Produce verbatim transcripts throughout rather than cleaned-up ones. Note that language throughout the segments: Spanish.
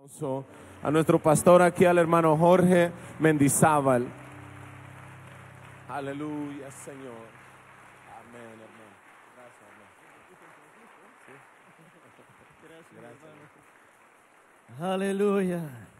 A nuestro pastor aquí, al hermano Jorge Mendizábal. Aleluya, Señor. Amén, hermano. Gracias, hermano. Gracias, hermano. Aleluya.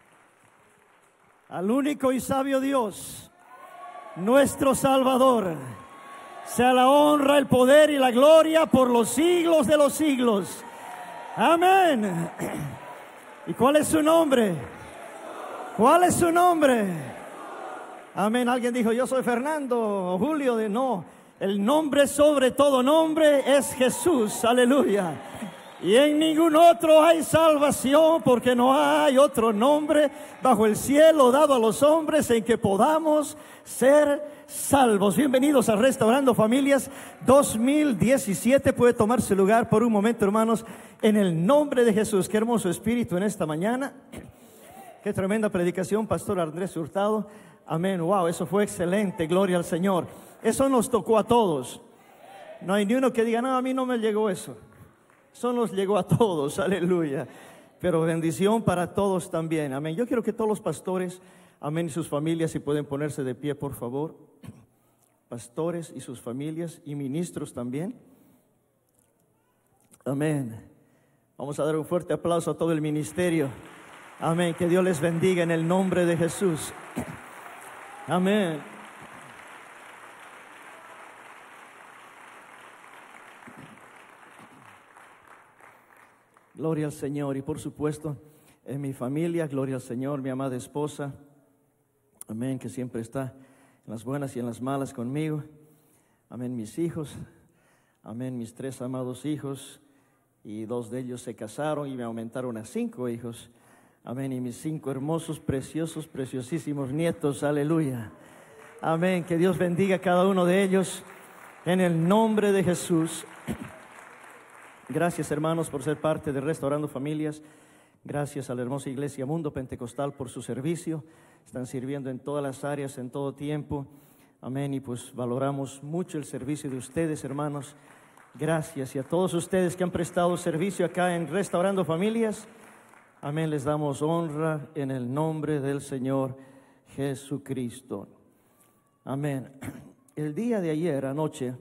Al único y sabio Dios, nuestro Salvador, sea la honra, el poder y la gloria por los siglos de los siglos. Amén. ¿Y cuál es su nombre? ¿Cuál es su nombre? Amén. Alguien dijo, yo soy Fernando o Julio. De no, el nombre sobre todo nombre es Jesús. Aleluya. Y en ningún otro hay salvación, porque no hay otro nombre bajo el cielo dado a los hombres en que podamos ser salvos. Bienvenidos a Restaurando Familias dos mil diecisiete. Puede tomarse lugar por un momento, hermanos, en el nombre de Jesús. Qué hermoso espíritu en esta mañana. Qué tremenda predicación, Pastor Andrés Hurtado. Amén. Wow, eso fue excelente. Gloria al Señor. Eso nos tocó a todos. No hay ni uno que diga, no, a mí no me llegó eso. Eso nos llegó a todos. Aleluya. Pero bendición para todos también. Amén. Yo quiero que todos los pastores, amén, y sus familias, si pueden ponerse de pie, por favor. Pastores y sus familias y ministros también. Amén. Vamos a dar un fuerte aplauso a todo el ministerio. Amén. Que Dios les bendiga en el nombre de Jesús. Amén. Gloria al Señor. Y por supuesto, en mi familia, gloria al Señor, mi amada esposa. Amén, que siempre está en las buenas y en las malas conmigo. Amén, mis hijos. Amén, mis tres amados hijos. Y dos de ellos se casaron y me aumentaron a cinco hijos. Amén, y mis cinco hermosos, preciosos, preciosísimos nietos. Aleluya. Amén, que Dios bendiga a cada uno de ellos en el nombre de Jesús. Gracias, hermanos, por ser parte de Restaurando Familias. Gracias a la hermosa Iglesia Mundo Pentecostal por su servicio. Están sirviendo en todas las áreas, en todo tiempo. Amén. Y pues valoramos mucho el servicio de ustedes, hermanos. Gracias. Y a todos ustedes que han prestado servicio acá en Restaurando Familias. Amén. Les damos honra en el nombre del Señor Jesucristo. Amén. El día de ayer, anoche,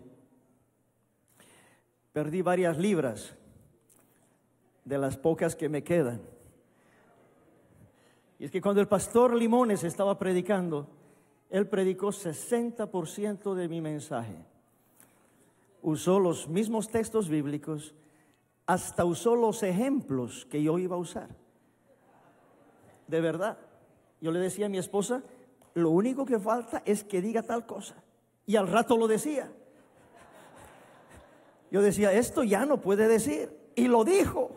perdí varias libras de las pocas que me quedan. Y es que cuando el pastor Limones estaba predicando, él predicó sesenta por ciento de mi mensaje. Usó los mismos textos bíblicos, hasta usó los ejemplos que yo iba a usar. De verdad, yo le decía a mi esposa, lo único que falta es que diga tal cosa. Y al rato lo decía. Yo decía, esto ya no puede decir. Y lo dijo.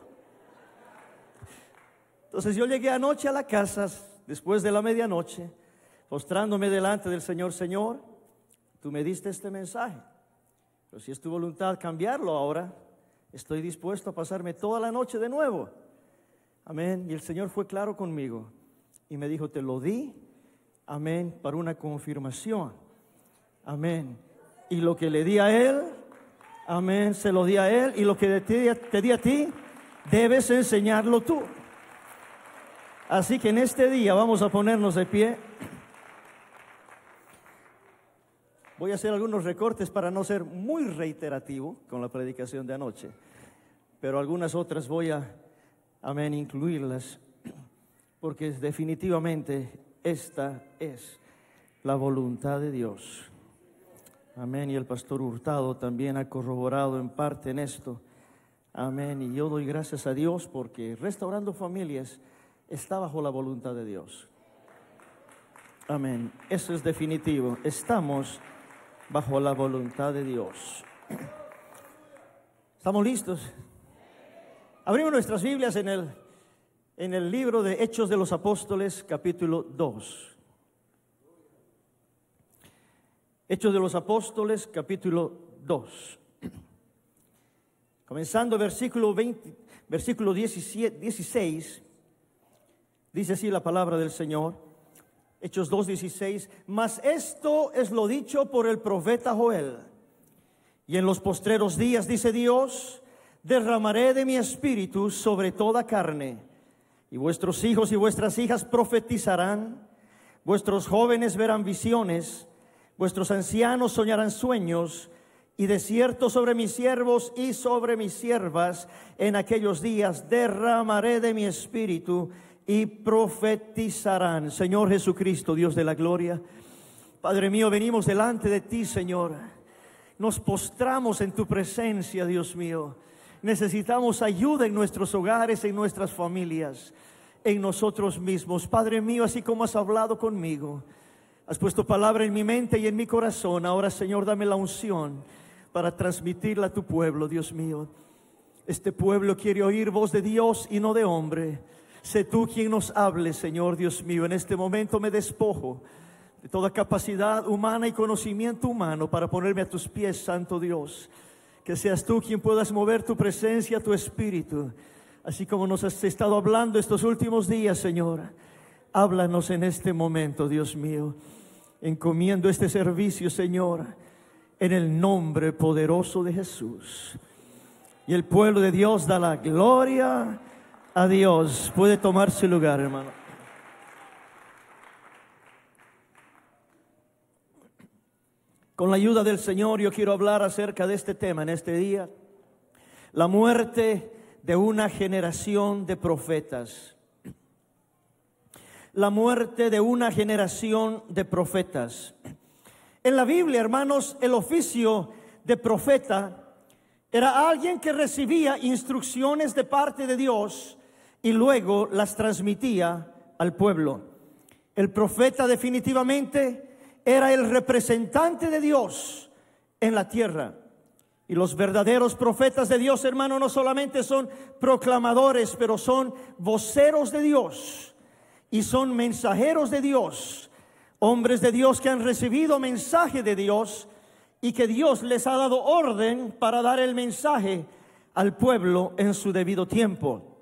Entonces yo llegué anoche a la casa, después de la medianoche, postrándome delante del Señor. Señor, tú me diste este mensaje, pero si es tu voluntad cambiarlo ahora, estoy dispuesto a pasarme toda la noche de nuevo. Amén. Y el Señor fue claro conmigo y me dijo, te lo di, amén, para una confirmación. Amén. Y lo que le di a Él, amén, se lo di a Él, y lo que te, te di a ti, debes enseñarlo tú. Así que en este día vamos a ponernos de pie. Voy a hacer algunos recortes para no ser muy reiterativo con la predicación de anoche, pero algunas otras voy a, amén, incluirlas, porque definitivamente esta es la voluntad de Dios. Amén, y el pastor Hurtado también ha corroborado en parte en esto. Amén, y yo doy gracias a Dios porque Restaurando Familias está bajo la voluntad de Dios. Amén, eso es definitivo. Estamos bajo la voluntad de Dios. ¿Estamos listos? Abrimos nuestras Biblias en el, en el libro de Hechos de los Apóstoles, capítulo dos. Hechos de los Apóstoles, capítulo dos. Comenzando versículo veinte, versículo diecisiete, dieciséis, dice así la palabra del Señor. Hechos dos, dieciséis. Mas esto es lo dicho por el profeta Joel. Y en los postreros días, dice Dios, derramaré de mi espíritu sobre toda carne. Y vuestros hijos y vuestras hijas profetizarán, vuestros jóvenes verán visiones, vuestros ancianos soñarán sueños, y de cierto sobre mis siervos y sobre mis siervas en aquellos días derramaré de mi espíritu y profetizarán. Señor Jesucristo, Dios de la gloria, Padre mío, venimos delante de ti, Señor. Nos postramos en tu presencia, Dios mío. Necesitamos ayuda en nuestros hogares, en nuestras familias, en nosotros mismos. Padre mío, así como has hablado conmigo, has puesto palabra en mi mente y en mi corazón. Ahora, Señor, dame la unción para transmitirla a tu pueblo, Dios mío. Este pueblo quiere oír voz de Dios y no de hombre. Sé tú quien nos hable, Señor Dios mío. En este momento me despojo de toda capacidad humana y conocimiento humano para ponerme a tus pies, Santo Dios. Que seas tú quien puedas mover tu presencia, tu espíritu, así como nos has estado hablando estos últimos días, Señor. Háblanos en este momento, Dios mío. Encomiendo este servicio, Señor, en el nombre poderoso de Jesús. Y el pueblo de Dios da la gloria a Dios. Puede tomar su lugar, hermano. Con la ayuda del Señor, yo quiero hablar acerca de este tema en este día: la muerte de una generación de profetas. La muerte de una generación de profetas. En la Biblia, hermanos, el oficio de profeta era alguien que recibía instrucciones de parte de Dios y luego las transmitía al pueblo. El profeta definitivamente era el representante de Dios en la tierra. Y los verdaderos profetas de Dios, hermano, no solamente son proclamadores, pero son voceros de Dios y son mensajeros de Dios. Hombres de Dios que han recibido mensaje de Dios y que Dios les ha dado orden para dar el mensaje al pueblo en su debido tiempo.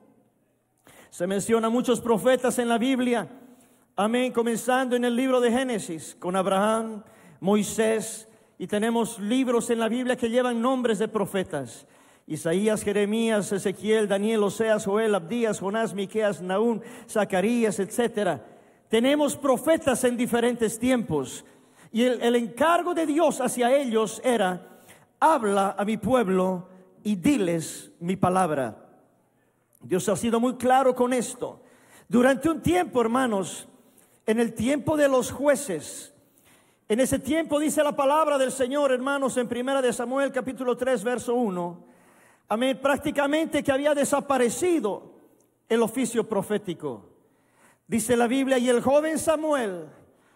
Se menciona muchos profetas en la Biblia, amén, comenzando en el libro de Génesis con Abraham, Moisés, y tenemos libros en la Biblia que llevan nombres de profetas: Isaías, Jeremías, Ezequiel, Daniel, Oseas, Joel, Abdías, Jonás, Miqueas, Nahum, Zacarías, etcétera. Tenemos profetas en diferentes tiempos, y el, el encargo de Dios hacia ellos era: habla a mi pueblo y diles mi palabra. Dios ha sido muy claro con esto. Durante un tiempo, hermanos, en el tiempo de los jueces, en ese tiempo dice la palabra del Señor, hermanos, en primera de Samuel capítulo tres verso uno, amén, prácticamente que había desaparecido el oficio profético. Dice la Biblia: y el joven Samuel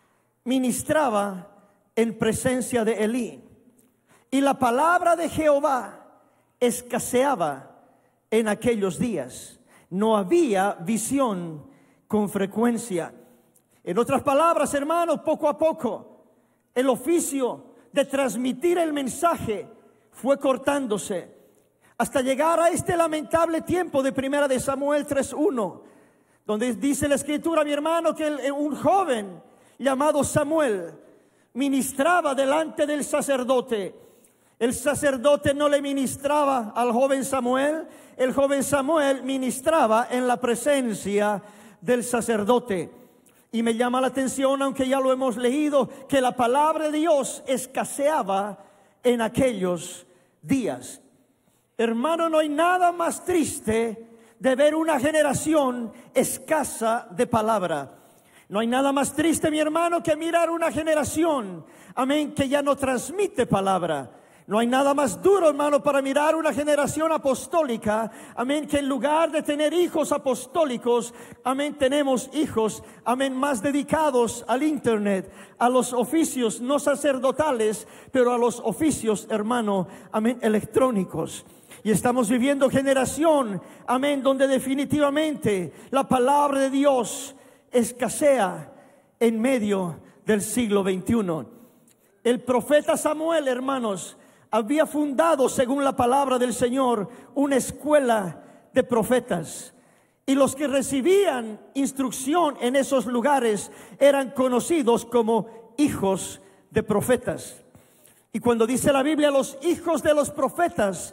ministraba en presencia de Elí, y la palabra de Jehová escaseaba en aquellos días. No había visión con frecuencia. En otras palabras, hermanos, poco a poco el oficio de transmitir el mensaje fue cortándose, hasta llegar a este lamentable tiempo de primera de Samuel tres uno, donde dice la escritura, mi hermano, que el, un joven llamado Samuel ministraba delante del sacerdote. El sacerdote no le ministraba al joven Samuel, el joven Samuel ministraba en la presencia del sacerdote. Y me llama la atención, aunque ya lo hemos leído, que la palabra de Dios escaseaba en aquellos días. Hermano, no hay nada más triste de ver una generación escasa de palabra. No hay nada más triste, mi hermano, que mirar una generación, amén, que ya no transmite palabra. No hay nada más duro, hermano, para mirar una generación apostólica, amén, que en lugar de tener hijos apostólicos, amén, tenemos hijos, amén, más dedicados al internet, a los oficios no sacerdotales, pero a los oficios, hermano, amén, electrónicos. Y estamos viviendo generación, amén, donde definitivamente la palabra de Dios escasea en medio del siglo veintiuno. El profeta Samuel, hermanos, había fundado, según la palabra del Señor, una escuela de profetas. Y los que recibían instrucción en esos lugares eran conocidos como hijos de profetas. Y cuando dice la Biblia los hijos de los profetas,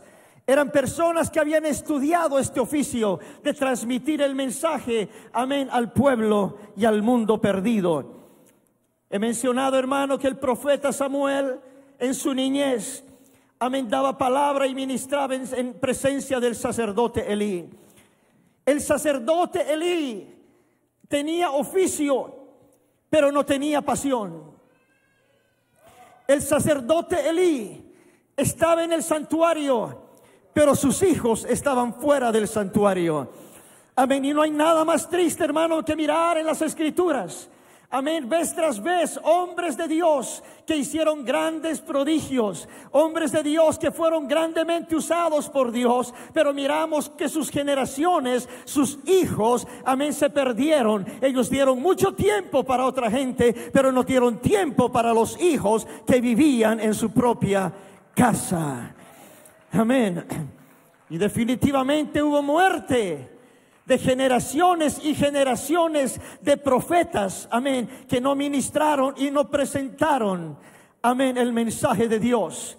Eran personas que habían estudiado este oficio de transmitir el mensaje, amén, al pueblo y al mundo perdido. He mencionado, hermano, que el profeta Samuel en su niñez, amén, daba palabra y ministraba en, en presencia del sacerdote Elí. El sacerdote Elí tenía oficio, pero no tenía pasión. El sacerdote Elí estaba en el santuario, pero sus hijos estaban fuera del santuario. Amén. Y no hay nada más triste, hermano, que mirar en las Escrituras. Amén. Vez tras vez, hombres de Dios que hicieron grandes prodigios, hombres de Dios que fueron grandemente usados por Dios, pero miramos que sus generaciones, sus hijos, amén, se perdieron. Ellos dieron mucho tiempo para otra gente, pero no dieron tiempo para los hijos que vivían en su propia casa. Amén. Y definitivamente hubo muerte de generaciones y generaciones de profetas, amén, que no ministraron y no presentaron, amén, el mensaje de Dios.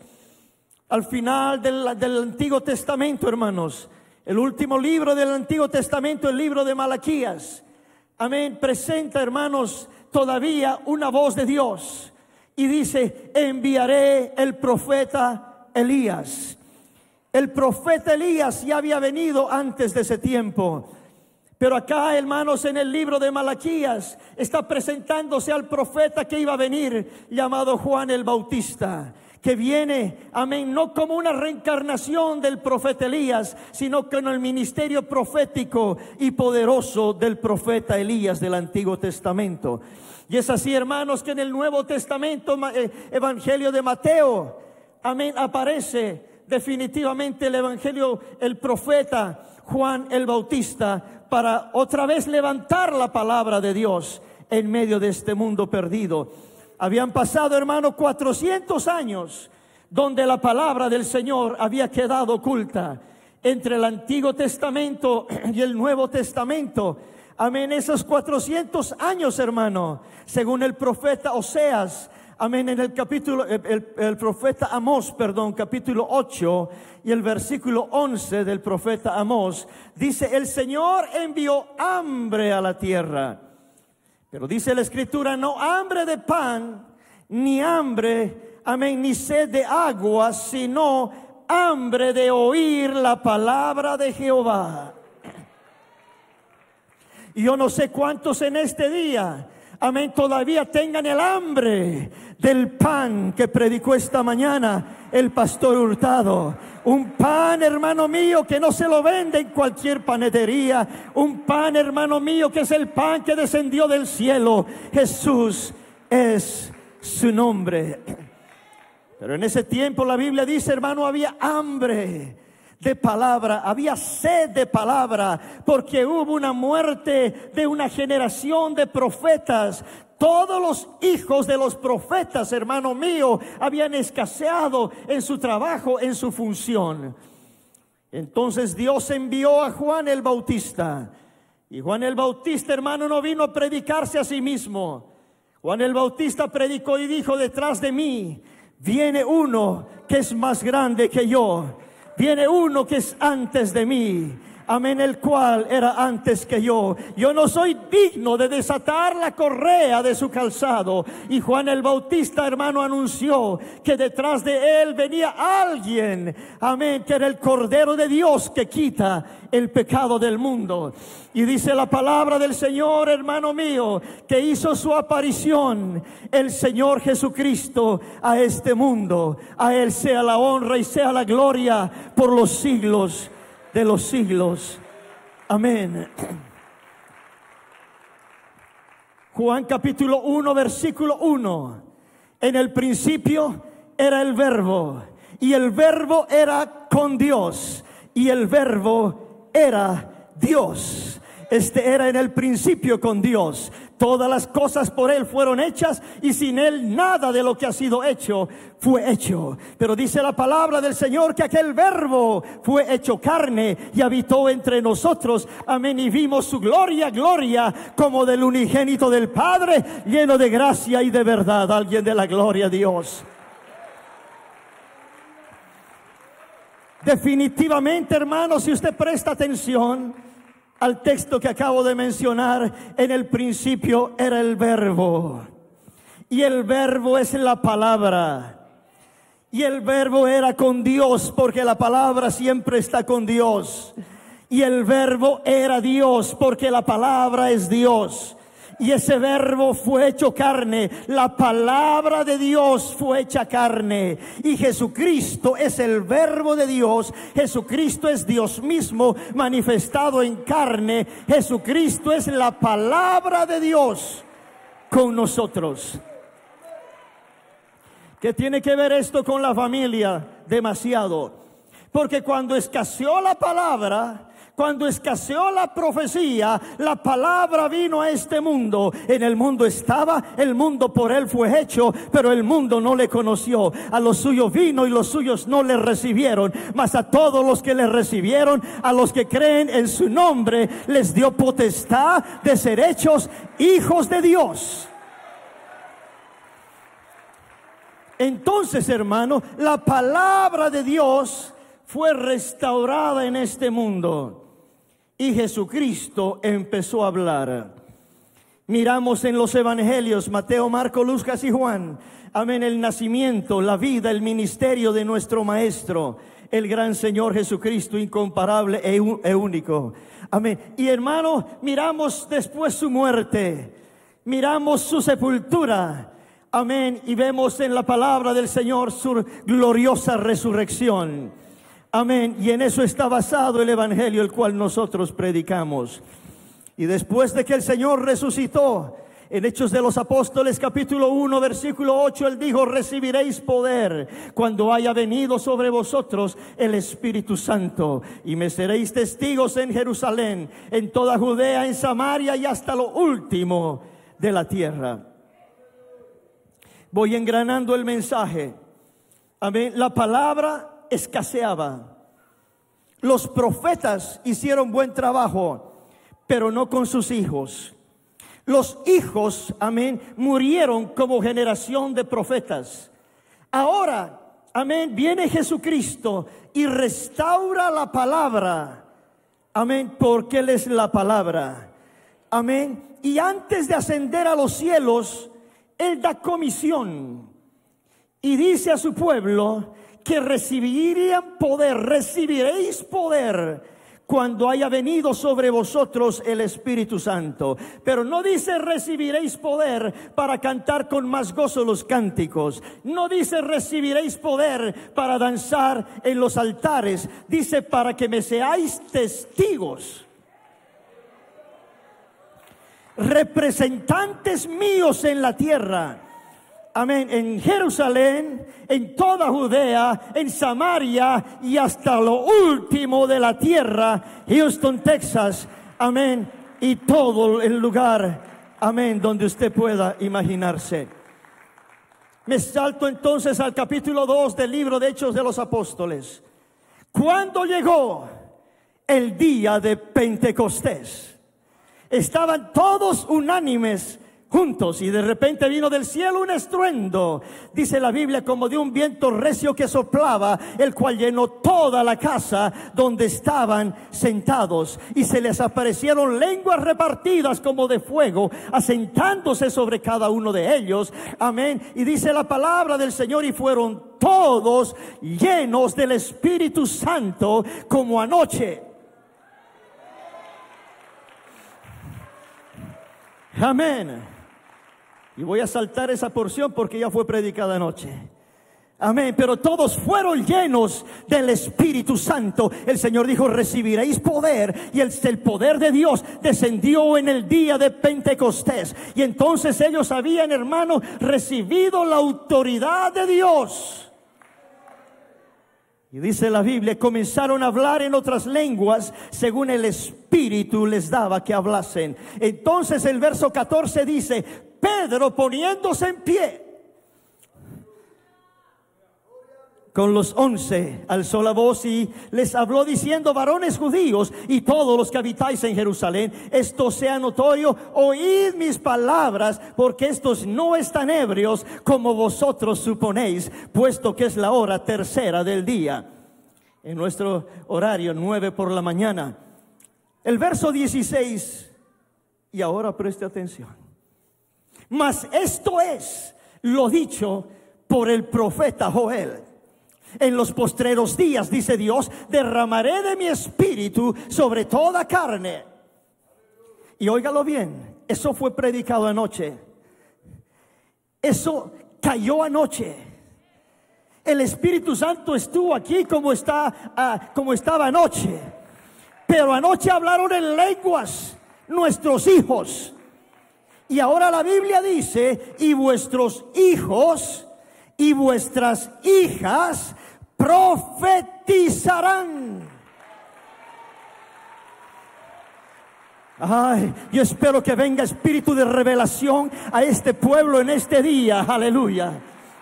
Al final del, del Antiguo Testamento, hermanos, el último libro del Antiguo Testamento, el libro de Malaquías, amén, presenta, hermanos, todavía una voz de Dios y dice: enviaré el profeta Elías. El profeta Elías ya había venido antes de ese tiempo, pero acá, hermanos, en el libro de Malaquías está presentándose al profeta que iba a venir, llamado Juan el Bautista, que viene, amén, no como una reencarnación del profeta Elías, sino con el ministerio profético y poderoso del profeta Elías del Antiguo Testamento. Y es así, hermanos, que en el Nuevo Testamento, eh, Evangelio de Mateo, amén, aparece definitivamente el evangelio, el profeta Juan el Bautista, para otra vez levantar la palabra de Dios en medio de este mundo perdido. Habían pasado, hermano, cuatrocientos años donde la palabra del Señor había quedado oculta entre el Antiguo Testamento y el Nuevo Testamento. Amén. Esos cuatrocientos años, hermano, según el profeta Oseas, amén, en el capítulo, el, el, el profeta Amós, perdón, capítulo ocho y el versículo once del profeta Amós, dice: el Señor envió hambre a la tierra. Pero dice la Escritura: no hambre de pan, ni hambre, amén, ni sed de agua, sino hambre de oír la palabra de Jehová. Y yo no sé cuántos en este día, amén, todavía tengan el hambre del pan que predicó esta mañana el pastor Hurtado. Un pan, hermano mío, que no se lo vende en cualquier panadería. Un pan, hermano mío, que es el pan que descendió del cielo. Jesús es su nombre. Pero en ese tiempo la Biblia dice, hermano, había hambre de palabra, había sed de palabra, porque hubo una muerte de una generación de profetas. Todos los hijos de los profetas, hermano mío, habían escaseado en su trabajo, en su función. Entonces Dios envió a Juan el Bautista. Y Juan el Bautista, hermano, no vino a predicarse a sí mismo. Juan el Bautista predicó y dijo: detrás de mí viene uno que es más grande que yo. Viene uno que es antes de mí, amén, el cual era antes que yo. Yo no soy digno de desatar la correa de su calzado. Y Juan el Bautista, hermano, anunció que detrás de él venía alguien, amén, que era el Cordero de Dios que quita el pecado del mundo. Y dice la palabra del Señor, hermano mío, que hizo su aparición el Señor Jesucristo a este mundo. A Él sea la honra y sea la gloria por los siglos de los siglos. Amén. Juan capítulo uno, versículo uno. En el principio era el Verbo, y el Verbo era con Dios, y el Verbo era Dios. Este era en el principio con Dios. Todas las cosas por Él fueron hechas, y sin Él nada de lo que ha sido hecho fue hecho. Pero dice la palabra del Señor que aquel Verbo fue hecho carne y habitó entre nosotros. Amén. Y vimos su gloria, gloria como del unigénito del Padre, lleno de gracia y de verdad. Alguien de la gloria a Dios. Definitivamente, hermanos, si usted presta atención al texto que acabo de mencionar, en el principio era el Verbo, y el Verbo es la palabra, y el Verbo era con Dios, porque la palabra siempre está con Dios, y el Verbo era Dios, porque la palabra es Dios. Y ese Verbo fue hecho carne, la palabra de Dios fue hecha carne, y Jesucristo es el Verbo de Dios. Jesucristo es Dios mismo manifestado en carne. Jesucristo es la palabra de Dios con nosotros. ¿Qué tiene que ver esto con la familia? Demasiado. Porque cuando escaseó la palabra, cuando escaseó la profecía, la palabra vino a este mundo. En el mundo estaba, el mundo por él fue hecho, pero el mundo no le conoció. A los suyos vino y los suyos no le recibieron. Mas a todos los que le recibieron, a los que creen en su nombre, les dio potestad de ser hechos hijos de Dios. Entonces, hermano, la palabra de Dios fue restaurada en este mundo. Y Jesucristo empezó a hablar. Miramos en los evangelios, Mateo, Marcos, Lucas y Juan. Amén, el nacimiento, la vida, el ministerio de nuestro Maestro, el gran Señor Jesucristo, incomparable e, e único. Amén. Y hermano, miramos después su muerte. Miramos su sepultura. Amén. Y vemos en la palabra del Señor su gloriosa resurrección. Amén. Y en eso está basado el evangelio, el cual nosotros predicamos. Y después de que el Señor resucitó, en Hechos de los Apóstoles capítulo uno versículo ocho, Él dijo: recibiréis poder cuando haya venido sobre vosotros el Espíritu Santo, y me seréis testigos en Jerusalén, en toda Judea, en Samaria y hasta lo último de la tierra. Voy engranando el mensaje. Amén. La palabra escaseaba. Los profetas hicieron buen trabajo, pero no con sus hijos. Los hijos, amén, murieron como generación de profetas. Ahora, amén, viene Jesucristo y restaura la palabra. Amén, porque Él es la palabra. Amén. Y antes de ascender a los cielos, Él da comisión y dice a su pueblo que recibirían poder, recibiréis poder cuando haya venido sobre vosotros el Espíritu Santo. Pero no dice recibiréis poder para cantar con más gozo los cánticos. No dice recibiréis poder para danzar en los altares. Dice para que me seáis testigos, representantes míos en la tierra. Amén, en Jerusalén, en toda Judea, en Samaria y hasta lo último de la tierra, Houston, Texas, amén, y todo el lugar, amén, donde usted pueda imaginarse. Me salto entonces al capítulo dos del libro de Hechos de los Apóstoles. Cuando llegó el día de Pentecostés, estaban todos unánimes juntos, y de repente vino del cielo un estruendo, dice la Biblia, como de un viento recio que soplaba, el cual llenó toda la casa donde estaban sentados, y se les aparecieron lenguas repartidas como de fuego, asentándose sobre cada uno de ellos. Amén. Y dice la palabra del Señor: y fueron todos llenos del Espíritu Santo como anoche. Amén. Y voy a saltar esa porción porque ya fue predicada anoche. Amén. Pero todos fueron llenos del Espíritu Santo. El Señor dijo: recibiréis poder. Y el, el poder de Dios descendió en el día de Pentecostés. Y entonces ellos habían, hermano, recibido la autoridad de Dios. Y dice la Biblia, comenzaron a hablar en otras lenguas según el Espíritu les daba que hablasen. Entonces el verso catorce dice: Pedro, poniéndose en pie con los once, alzó la voz y les habló diciendo: varones judíos y todos los que habitáis en Jerusalén, esto sea notorio, oíd mis palabras, porque estos no están ebrios como vosotros suponéis, puesto que es la hora tercera del día. en nuestro horario, nueve por la mañana. El verso dieciséis, y ahora preste atención. Mas esto es lo dicho por el profeta Joel. En los postreros días, dice Dios, derramaré de mi espíritu sobre toda carne. Y óigalo bien, eso fue predicado anoche. Eso cayó anoche. El Espíritu Santo estuvo aquí como está, uh, como estaba anoche. Pero anoche hablaron en lenguas nuestros hijos. Y ahora la Biblia dice, y vuestros hijos y vuestras hijas profetizarán. Ay, yo espero que venga espíritu de revelación a este pueblo en este día. Aleluya.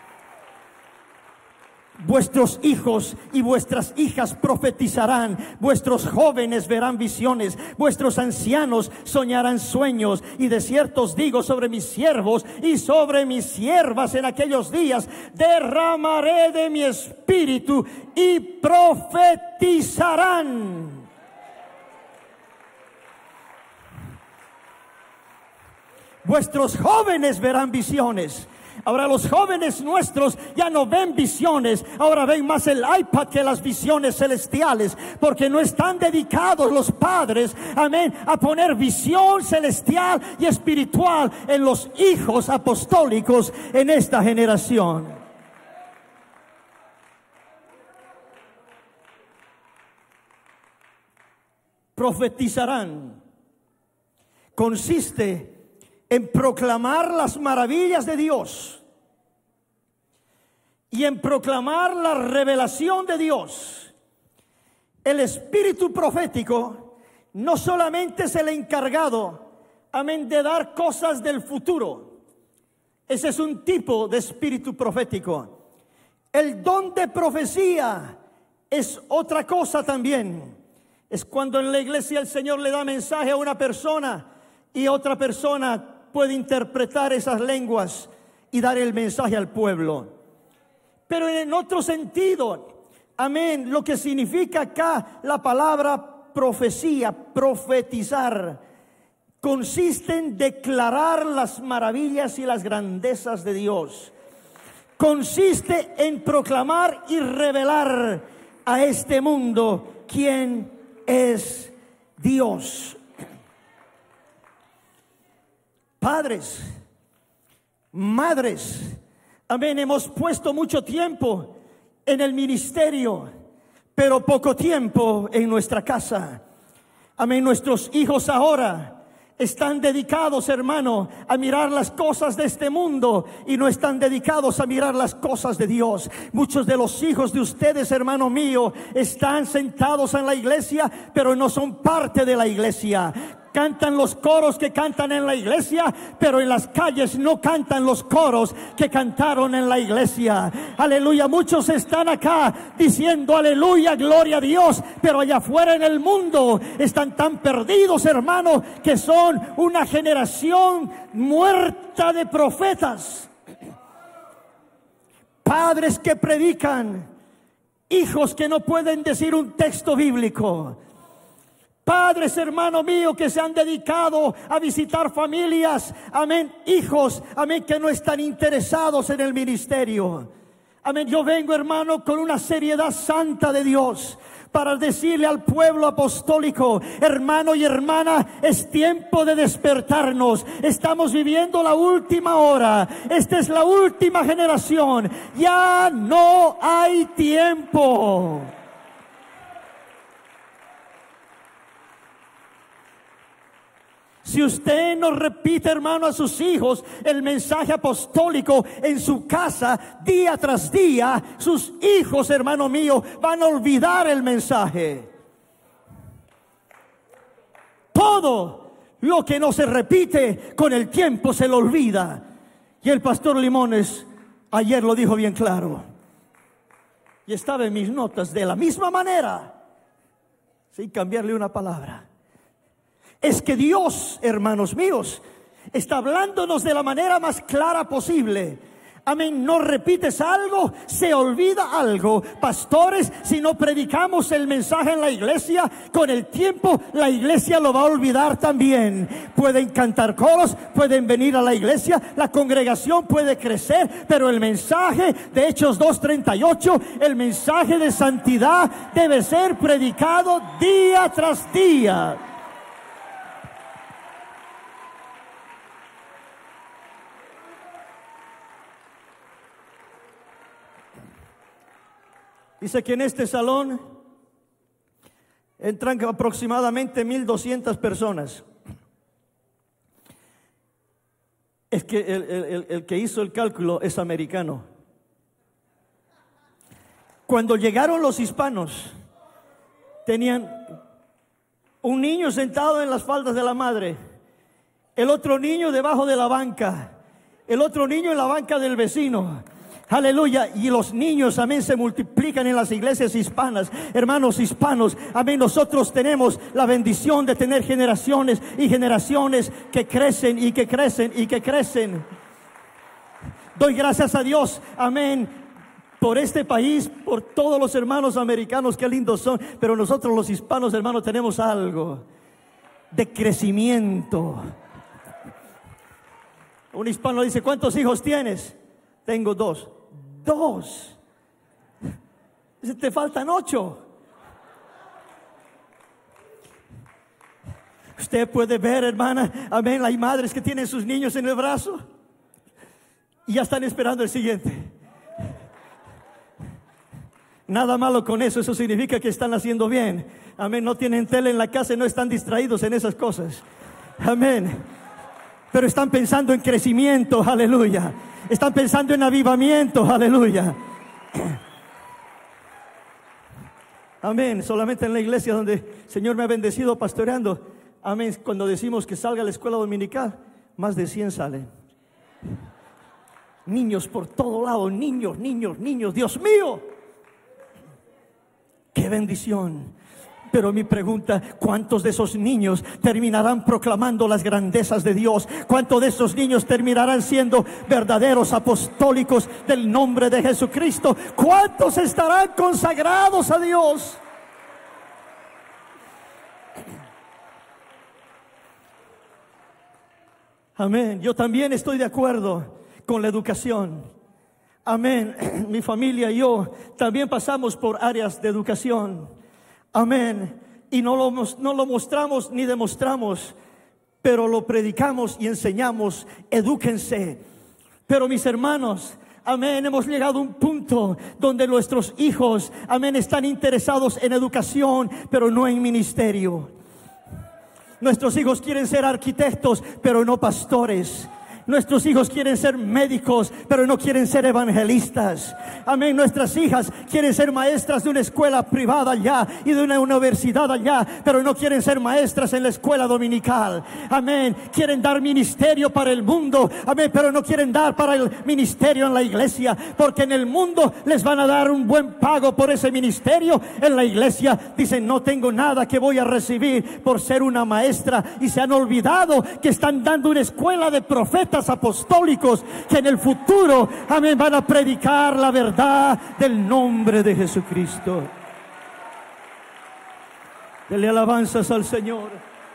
Vuestros hijos y vuestras hijas profetizarán, vuestros jóvenes verán visiones, vuestros ancianos soñarán sueños. Y de cierto os digo, sobre mis siervos y sobre mis siervas en aquellos días derramaré de mi espíritu y profetizarán. Vuestros jóvenes verán visiones. Ahora los jóvenes nuestros ya no ven visiones, ahora ven más el iPad que las visiones celestiales, porque no están dedicados los padres, amén, a poner visión celestial y espiritual en los hijos apostólicos en esta generación. Profetizarán consiste en proclamar las maravillas de Dios y en proclamar la revelación de Dios. El espíritu profético no solamente es el encargado, amén, de dar cosas del futuro. Ese es un tipo de espíritu profético. El don de profecía es otra cosa también. Es cuando en la iglesia el Señor le da mensaje a una persona y otra persona puede interpretar esas lenguas y dar el mensaje al pueblo. Pero en otro sentido, amén, lo que significa acá la palabra profecía, profetizar, consiste en declarar las maravillas y las grandezas de Dios. Consiste en proclamar y revelar a este mundo quién es Dios. Padres, madres, amén, hemos puesto mucho tiempo en el ministerio, pero poco tiempo en nuestra casa. Amén, nuestros hijos ahora están dedicados, hermano, a mirar las cosas de este mundo y no están dedicados a mirar las cosas de Dios. Muchos de los hijos de ustedes, hermano mío, están sentados en la iglesia, pero no son parte de la iglesia. Cantan los coros que cantan en la iglesia, pero en las calles no cantan los coros que cantaron en la iglesia. Aleluya, muchos están acá diciendo aleluya, gloria a Dios, pero allá afuera en el mundo están tan perdidos, hermano, que son una generación muerta de profetas. Padres que predican, hijos que no pueden decir un texto bíblico. Padres, hermano mío, que se han dedicado a visitar familias, amén, hijos, amén, que no están interesados en el ministerio. Amén, yo vengo, hermano, con una seriedad santa de Dios para decirle al pueblo apostólico, hermano y hermana, es tiempo de despertarnos. Estamos viviendo la última hora. Esta es la última generación. Ya no hay tiempo. Si usted no repite, hermano, a sus hijos el mensaje apostólico en su casa día tras día, sus hijos, hermano mío, van a olvidar el mensaje. Todo lo que no se repite con el tiempo se lo olvida. Y el pastor Limones ayer lo dijo bien claro. Y estaba en mis notas de la misma manera, sin cambiarle una palabra. Es que Dios, hermanos míos, está hablándonos de la manera más clara posible. Amén, no repites algo, se olvida algo. Pastores, si no predicamos el mensaje en la iglesia, con el tiempo la iglesia lo va a olvidar también. Pueden cantar coros, pueden venir a la iglesia, la congregación puede crecer, pero el mensaje de Hechos dos treinta y ocho, el mensaje de santidad debe ser predicado día tras día. Dice que en este salón entran aproximadamente mil doscientas personas. Es que el, el, el que hizo el cálculo es americano. Cuando llegaron los hispanos, tenían un niño sentado en las faldas de la madre, el otro niño debajo de la banca, el otro niño en la banca del vecino. Aleluya. Y los niños, amén, se multiplican en las iglesias hispanas. Hermanos hispanos, amén, nosotros tenemos la bendición de tener generaciones y generaciones que crecen y que crecen y que crecen. Doy gracias a Dios, amén, por este país, por todos los hermanos americanos, qué lindos son. Pero nosotros los hispanos, hermanos, tenemos algo de crecimiento. Un hispano dice: ¿cuántos hijos tienes? Tengo dos. Dos. Dice: te faltan ocho. Usted puede ver, hermana, amén, hay madres que tienen sus niños en el brazo y ya están esperando el siguiente. Nada malo con eso, eso significa que están haciendo bien. Amén, no tienen tele en la casa y no están distraídos en esas cosas. Amén. Pero están pensando en crecimiento, aleluya. Están pensando en avivamiento, aleluya. Amén. Solamente en la iglesia donde el Señor me ha bendecido pastoreando, amén, cuando decimos que salga a la escuela dominical, más de cien salen. Niños por todo lado, niños, niños, niños. Dios mío, qué bendición. Pero mi pregunta: ¿cuántos de esos niños terminarán proclamando las grandezas de Dios? ¿Cuántos de esos niños terminarán siendo verdaderos apostólicos del nombre de Jesucristo? ¿Cuántos estarán consagrados a Dios? Amén. Yo también estoy de acuerdo con la educación. Amén. Mi familia y yo también pasamos por áreas de educación. Amén. Y no lo, no lo mostramos ni demostramos, pero lo predicamos y enseñamos. Edúquense. Pero mis hermanos, amén, hemos llegado a un punto donde nuestros hijos, amén, están interesados en educación, pero no en ministerio. Nuestros hijos quieren ser arquitectos, pero no pastores. Nuestros hijos quieren ser médicos, pero no quieren ser evangelistas. Amén. Nuestras hijas quieren ser maestras de una escuela privada allá y de una universidad allá, pero no quieren ser maestras en la escuela dominical. Amén. Quieren dar ministerio para el mundo. Amén. Pero no quieren dar para el ministerio en la iglesia, porque en el mundo les van a dar un buen pago por ese ministerio. En la iglesia dicen: no tengo nada que voy a recibir por ser una maestra. Y se han olvidado que están dando una escuela de profetas apostólicos que en el futuro, amén, van a predicar la verdad del nombre de Jesucristo. Dele alabanzas al Señor.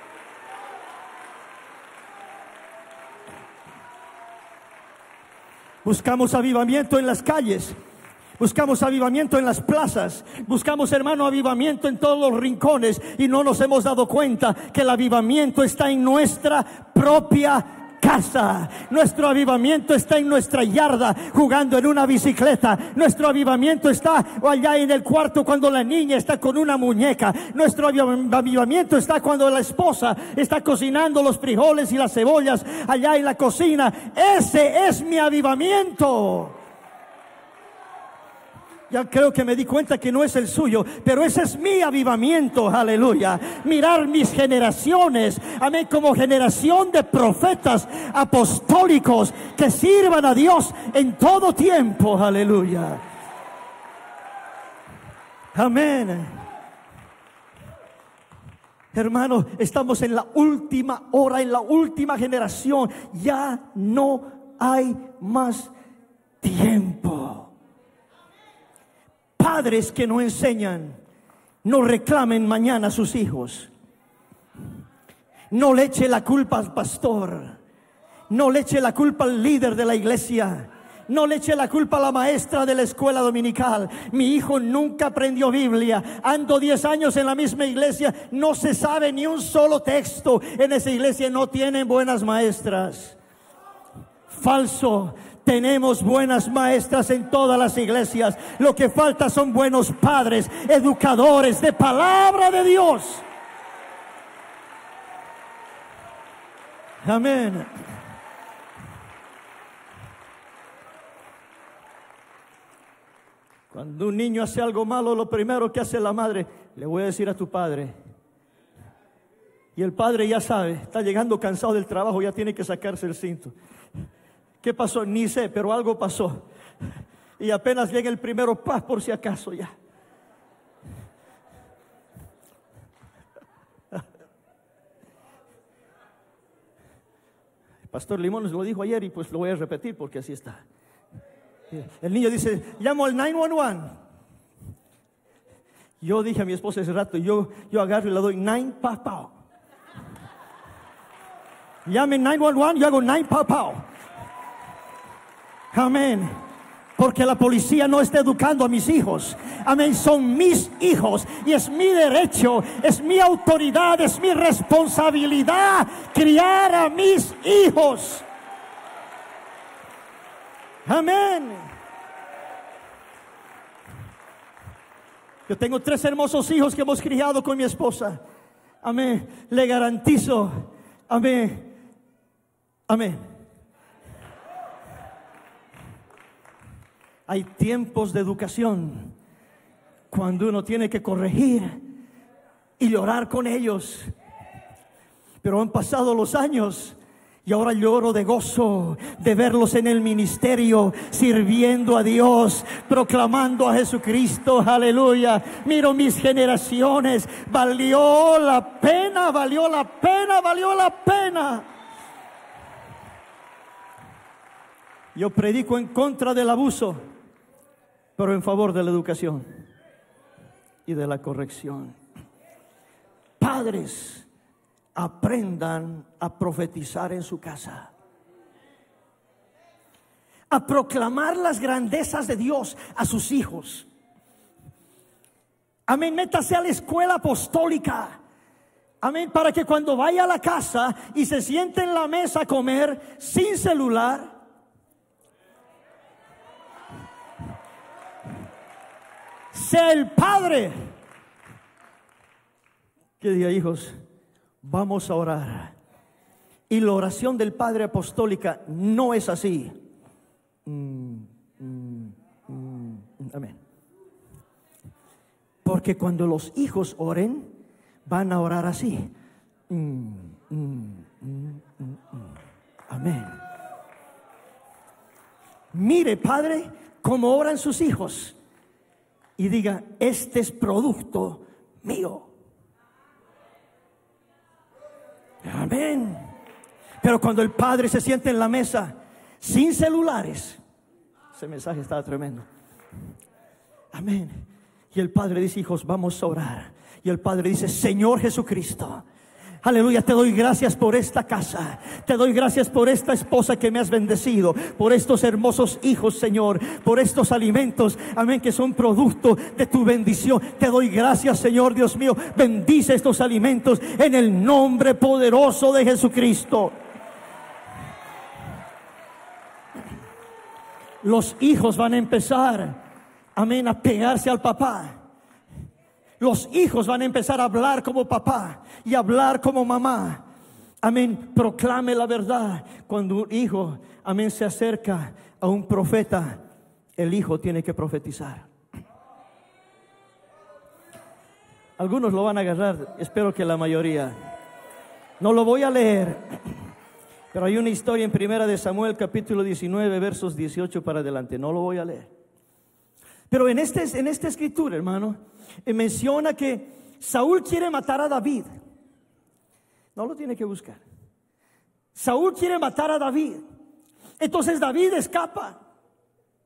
Buscamos avivamiento en las calles. Buscamos avivamiento en las plazas. Buscamos, hermano, avivamiento en todos los rincones. Y no nos hemos dado cuenta que el avivamiento está en nuestra propia casa. Nuestro avivamiento está en nuestra yarda, jugando en una bicicleta. Nuestro avivamiento está allá en el cuarto cuando la niña está con una muñeca. Nuestro avivamiento está cuando la esposa está cocinando los frijoles y las cebollas allá en la cocina. Ese es mi avivamiento. Ya creo que me di cuenta que no es el suyo, pero ese es mi avivamiento, aleluya. Mirar mis generaciones, amén, como generación de profetas apostólicos que sirvan a Dios en todo tiempo, aleluya. Amén. Hermano, estamos en la última hora, en la última generación. Ya no hay más tiempo. Padres que no enseñan, no reclamen mañana a sus hijos. No le eche la culpa al pastor. No le eche la culpa al líder de la iglesia. No le eche la culpa a la maestra de la escuela dominical. Mi hijo nunca aprendió Biblia. Ando diez años en la misma iglesia. No se sabe ni un solo texto. En esa iglesia no tienen buenas maestras. Falso. Tenemos buenas maestras en todas las iglesias. Lo que falta son buenos padres, educadores de palabra de Dios. Amén. Cuando un niño hace algo malo, lo primero que hace la madre, le voy a decir a tu padre. Y el padre ya sabe, está llegando cansado del trabajo, ya tiene que sacarse el cinto. ¿Qué pasó? Ni sé, pero algo pasó. Y apenas llega el primero, paz, por si acaso ya. El pastor Limones lo dijo ayer y pues lo voy a repetir porque así está. El niño dice, llamo al nueve uno uno. Yo dije a mi esposa ese rato, yo, yo agarro y le doy nine pa pao. Llame nueve uno uno, yo hago nine pa pao. Amén. Porque la policía no está educando a mis hijos. Amén. Son mis hijos y es mi derecho, es mi autoridad, es mi responsabilidad criar a mis hijos. Amén. Yo tengo tres hermosos hijos que hemos criado con mi esposa. Amén. Le garantizo. Amén. Amén. Hay tiempos de educación cuando uno tiene que corregir y llorar con ellos. Pero han pasado los años y ahora lloro de gozo de verlos en el ministerio, sirviendo a Dios, proclamando a Jesucristo. Aleluya. Miro mis generaciones. Valió la pena, valió la pena, valió la pena. Yo predico en contra del abuso, pero en favor de la educación y de la corrección. Padres, aprendan a profetizar en su casa, a proclamar las grandezas de Dios a sus hijos. Amén. Métase a la escuela apostólica. Amén. Para que cuando vaya a la casa y se siente en la mesa a comer sin celular, sea el padre que diga, hijos, vamos a orar. Y la oración del padre apostólica no es así. Mm, mm, mm, amén. Porque cuando los hijos oren, van a orar así. Mm, mm, mm, mm, mm. Amén. Mire, padre, cómo oran sus hijos. Y diga, este es producto mío. Amén. Pero cuando el padre se siente en la mesa sin celulares, ese mensaje estaba tremendo. Amén. Y el padre dice, hijos, vamos a orar. Y el padre dice, Señor Jesucristo, aleluya, te doy gracias por esta casa. Te doy gracias por esta esposa que me has bendecido, por estos hermosos hijos, Señor, por estos alimentos, amén, que son producto de tu bendición. Te doy gracias, Señor Dios mío. Bendice estos alimentos en el nombre poderoso de Jesucristo. Los hijos van a empezar, amén, a pegarse al papá. Los hijos van a empezar a hablar como papá y hablar como mamá. Amén. Proclame la verdad. Cuando un hijo, amén, se acerca a un profeta, el hijo tiene que profetizar. Algunos lo van a agarrar, espero que la mayoría. No lo voy a leer, pero hay una historia en Primera de Samuel, capítulo diecinueve, versos dieciocho para adelante. No lo voy a leer. Pero en, este, en esta escritura, hermano, menciona que Saúl quiere matar a David. No lo tiene que buscar. Saúl quiere matar a David. Entonces David escapa.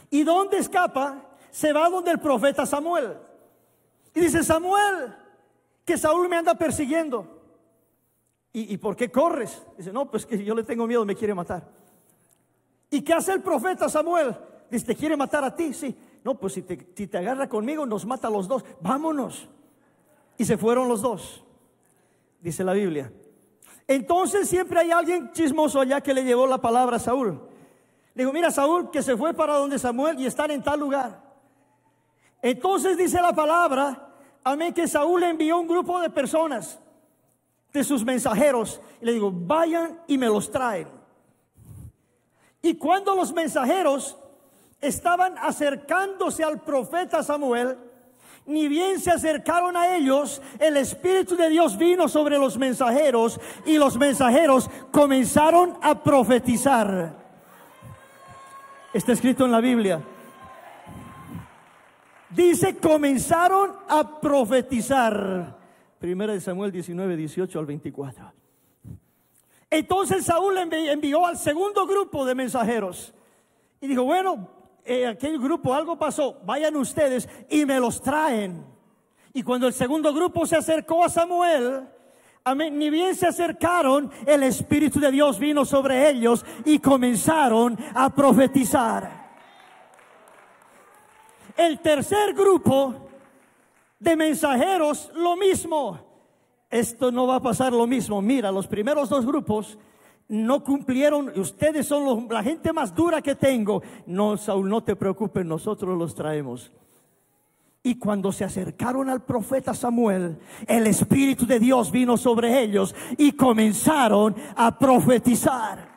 ¿Y dónde escapa? Se va donde el profeta Samuel. Y dice: Samuel, que Saúl me anda persiguiendo. ¿Y, ¿Y por qué corres? Dice: no, pues que yo le tengo miedo, me quiere matar. ¿Y qué hace el profeta Samuel? Dice: ¿te quiere matar a ti? Sí. No, pues si te, si te agarra conmigo, nos mata a los dos. Vámonos. Y se fueron los dos, dice la Biblia. Entonces siempre hay alguien chismoso allá que le llevó la palabra a Saúl. Le dijo: mira, Saúl, que se fue para donde Samuel y están en tal lugar. Entonces dice la palabra, amén, que Saúl envió un grupo de personas, de sus mensajeros, y le digo: vayan y me los traen. Y cuando los mensajeros estaban acercándose al profeta Samuel, ni bien se acercaron a ellos, el Espíritu de Dios vino sobre los mensajeros, y los mensajeros comenzaron a profetizar. Está escrito en la Biblia. Dice: comenzaron a profetizar. Primera de Samuel diecinueve, dieciocho al veinticuatro. Entonces Saúl envi- envió al segundo grupo de mensajeros y dijo: bueno, eh, aquel grupo, algo pasó, vayan ustedes y me los traen. Y cuando el segundo grupo se acercó a Samuel, amén, ni bien se acercaron, el Espíritu de Dios vino sobre ellos y comenzaron a profetizar. El tercer grupo de mensajeros, lo mismo. Esto no va a pasar lo mismo. Mira, los primeros dos grupos no cumplieron. Ustedes son los, la gente más dura que tengo. No, Saúl, no te preocupes, nosotros los traemos. Y cuando se acercaron al profeta Samuel, el Espíritu de Dios vino sobre ellos y comenzaron a profetizar.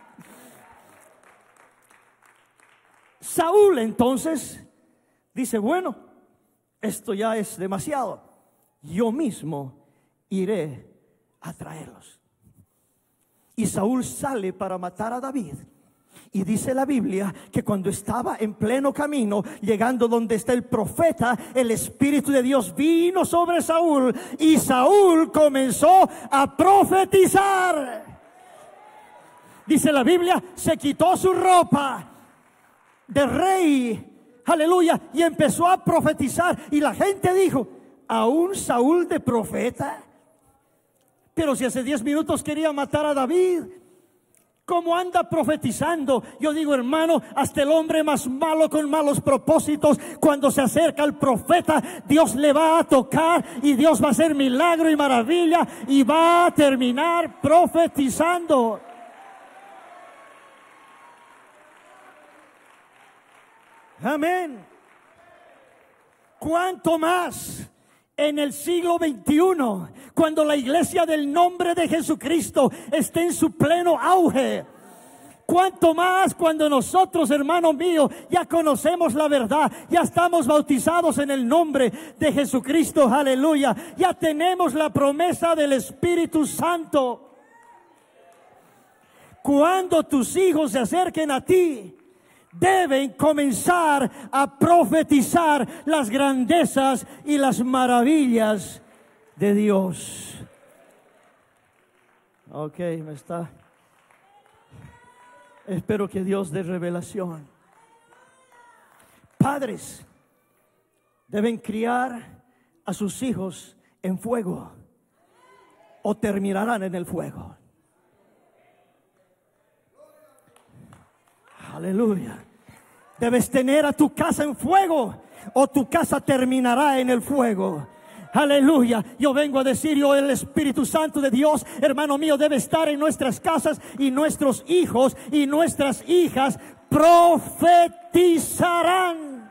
Saúl entonces dice: bueno, esto ya es demasiado, yo mismo iré a traerlos. Y Saúl sale para matar a David. Y dice la Biblia que cuando estaba en pleno camino, llegando donde está el profeta, el Espíritu de Dios vino sobre Saúl y Saúl comenzó a profetizar. Dice la Biblia, se quitó su ropa de rey, aleluya, y empezó a profetizar. Y la gente dijo: ¿aún Saúl de profeta? Pero si hace diez minutos quería matar a David, ¿cómo anda profetizando? Yo digo, hermano, hasta el hombre más malo con malos propósitos, cuando se acerca al profeta, Dios le va a tocar y Dios va a hacer milagro y maravilla y va a terminar profetizando. Amén. ¿Cuánto más en el siglo veintiuno, cuando la iglesia del nombre de Jesucristo esté en su pleno auge? ¿Cuánto más cuando nosotros, hermano mío, ya conocemos la verdad, ya estamos bautizados en el nombre de Jesucristo, aleluya, ya tenemos la promesa del Espíritu Santo? Cuando tus hijos se acerquen a ti, deben comenzar a profetizar las grandezas y las maravillas de Dios. Ok, me está. Espero que Dios dé revelación. Padres deben criar a sus hijos en fuego, o terminarán en el fuego. Aleluya. Debes tener a tu casa en fuego, o tu casa terminará en el fuego. Aleluya. Yo vengo a decir, yo, el Espíritu Santo de Dios, hermano mío, debe estar en nuestras casas, y nuestros hijos y nuestras hijas profetizarán.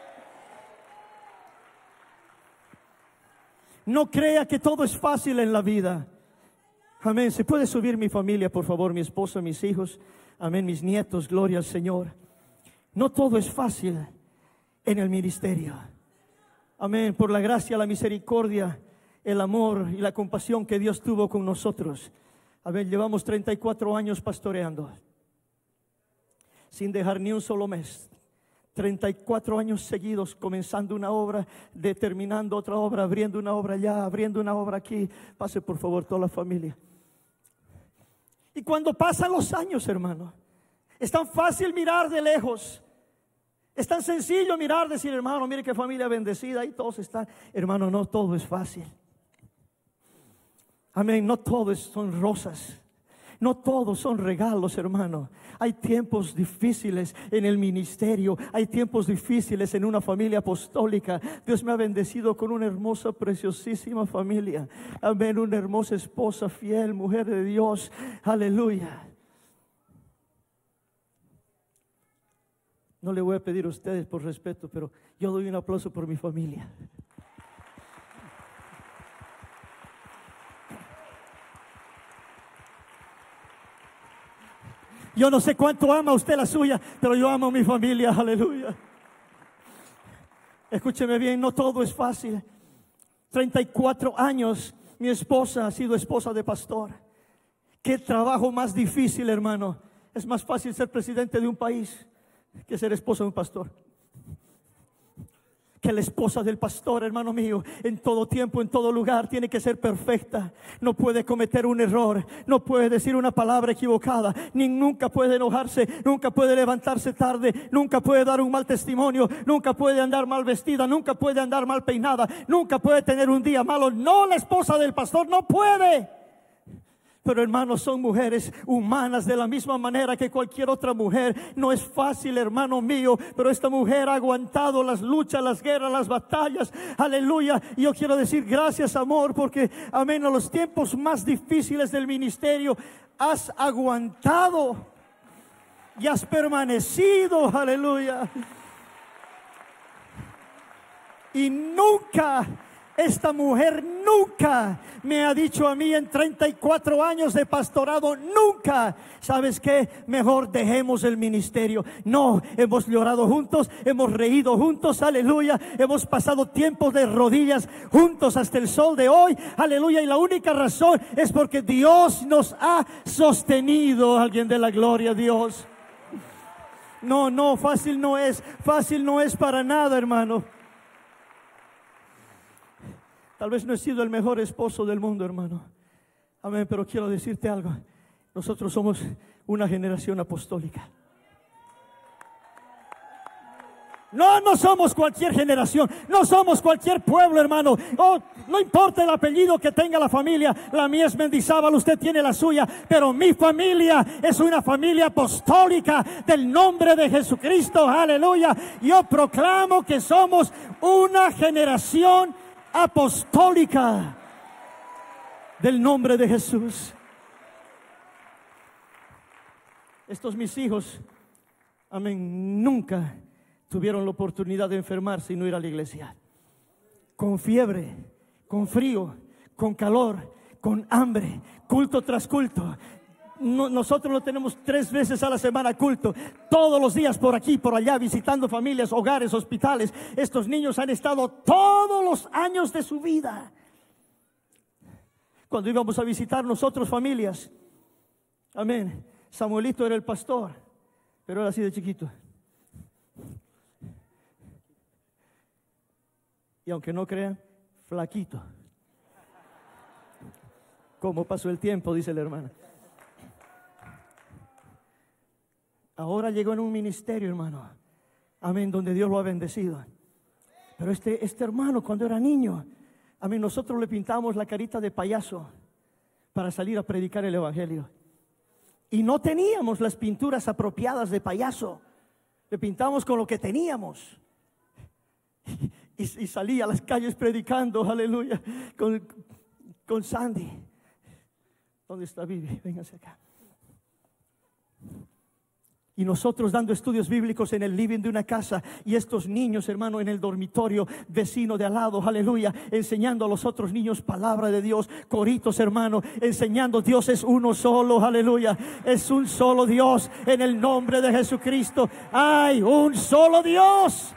No crea que todo es fácil en la vida. Amén. ¿Se puede subir mi familia, por favor? Mi esposo, mis hijos. Amén, mis nietos, gloria al Señor. No todo es fácil en el ministerio. Amén, por la gracia, la misericordia, el amor y la compasión que Dios tuvo con nosotros. Amén, llevamos treinta y cuatro años pastoreando, sin dejar ni un solo mes. treinta y cuatro años seguidos, comenzando una obra, determinando otra obra, abriendo una obra allá, abriendo una obra aquí. Pase por favor toda la familia. Y cuando pasan los años, hermano, es tan fácil mirar de lejos. Es tan sencillo mirar, decir, hermano, mire qué familia bendecida, ahí todos están. Hermano, no todo es fácil. Amén, no todo es- son rosas. No todos son regalos, hermano. Hay tiempos difíciles en el ministerio. Hay tiempos difíciles en una familia apostólica. Dios me ha bendecido con una hermosa, preciosísima familia. Amén, una hermosa esposa fiel, mujer de Dios. Aleluya. No le voy a pedir a ustedes por respeto, pero yo doy un aplauso por mi familia. Yo no sé cuánto ama usted la suya, pero yo amo a mi familia, aleluya. Escúcheme bien, no todo es fácil. treinta y cuatro años, mi esposa ha sido esposa de pastor. Qué trabajo más difícil, hermano. Es más fácil ser presidente de un país que ser esposa de un pastor. Que la esposa del pastor, hermano mío, en todo tiempo, en todo lugar, tiene que ser perfecta. No puede cometer un error, no puede decir una palabra equivocada, ni nunca puede enojarse, nunca puede levantarse tarde, nunca puede dar un mal testimonio, nunca puede andar mal vestida, nunca puede andar mal peinada, nunca puede tener un día malo. No, la esposa del pastor no puede. Pero hermanos, son mujeres humanas de la misma manera que cualquier otra mujer. No es fácil, hermano mío, pero esta mujer ha aguantado las luchas, las guerras, las batallas. Aleluya. Y yo quiero decir gracias, amor, porque amén, en los tiempos más difíciles del ministerio has aguantado y has permanecido. Aleluya. Y nunca, esta mujer nunca me ha dicho a mí en treinta y cuatro años de pastorado, nunca, ¿sabes qué? Mejor dejemos el ministerio. No, hemos llorado juntos, hemos reído juntos, aleluya. Hemos pasado tiempos de rodillas juntos hasta el sol de hoy, aleluya. Y la única razón es porque Dios nos ha sostenido. Alguien de la gloria a Dios. No, no, fácil no es, fácil no es para nada, hermano. Tal vez no he sido el mejor esposo del mundo, hermano. Amén, pero quiero decirte algo. Nosotros somos una generación apostólica. No, no somos cualquier generación. No somos cualquier pueblo, hermano. Oh, no importa el apellido que tenga la familia. La mía es Mendizábal, usted tiene la suya. Pero mi familia es una familia apostólica del nombre de Jesucristo. Aleluya. Yo proclamo que somos una generación apostólica del nombre de Jesús. Estos mis hijos, amén, nunca tuvieron la oportunidad de enfermarse y no ir a la iglesia. Con fiebre, con frío, con calor, con hambre, culto tras culto. No, nosotros lo tenemos tres veces a la semana culto, todos los días por aquí, por allá, visitando familias, hogares, hospitales. Estos niños han estado todos los años de su vida. Cuando íbamos a visitar nosotros familias, amén, Samuelito era el pastor, pero era así de chiquito. Y aunque no crean, flaquito. ¿Cómo pasó el tiempo? Dice la hermana. Ahora llegó en un ministerio, hermano, amén, donde Dios lo ha bendecido. Pero este, este hermano, cuando era niño, amén, nosotros le pintamos la carita de payaso para salir a predicar el evangelio. Y no teníamos las pinturas apropiadas de payaso. Le pintamos con lo que teníamos. Y, y salí a las calles predicando, aleluya, con, con Sandy. ¿Dónde está Vivi? Véngase acá. Y nosotros dando estudios bíblicos en el living de una casa, y estos niños, hermano, en el dormitorio vecino de al lado, aleluya, enseñando a los otros niños palabra de Dios, coritos, hermano, enseñando Dios es uno solo, aleluya, es un solo Dios en el nombre de Jesucristo. Hay un solo Dios.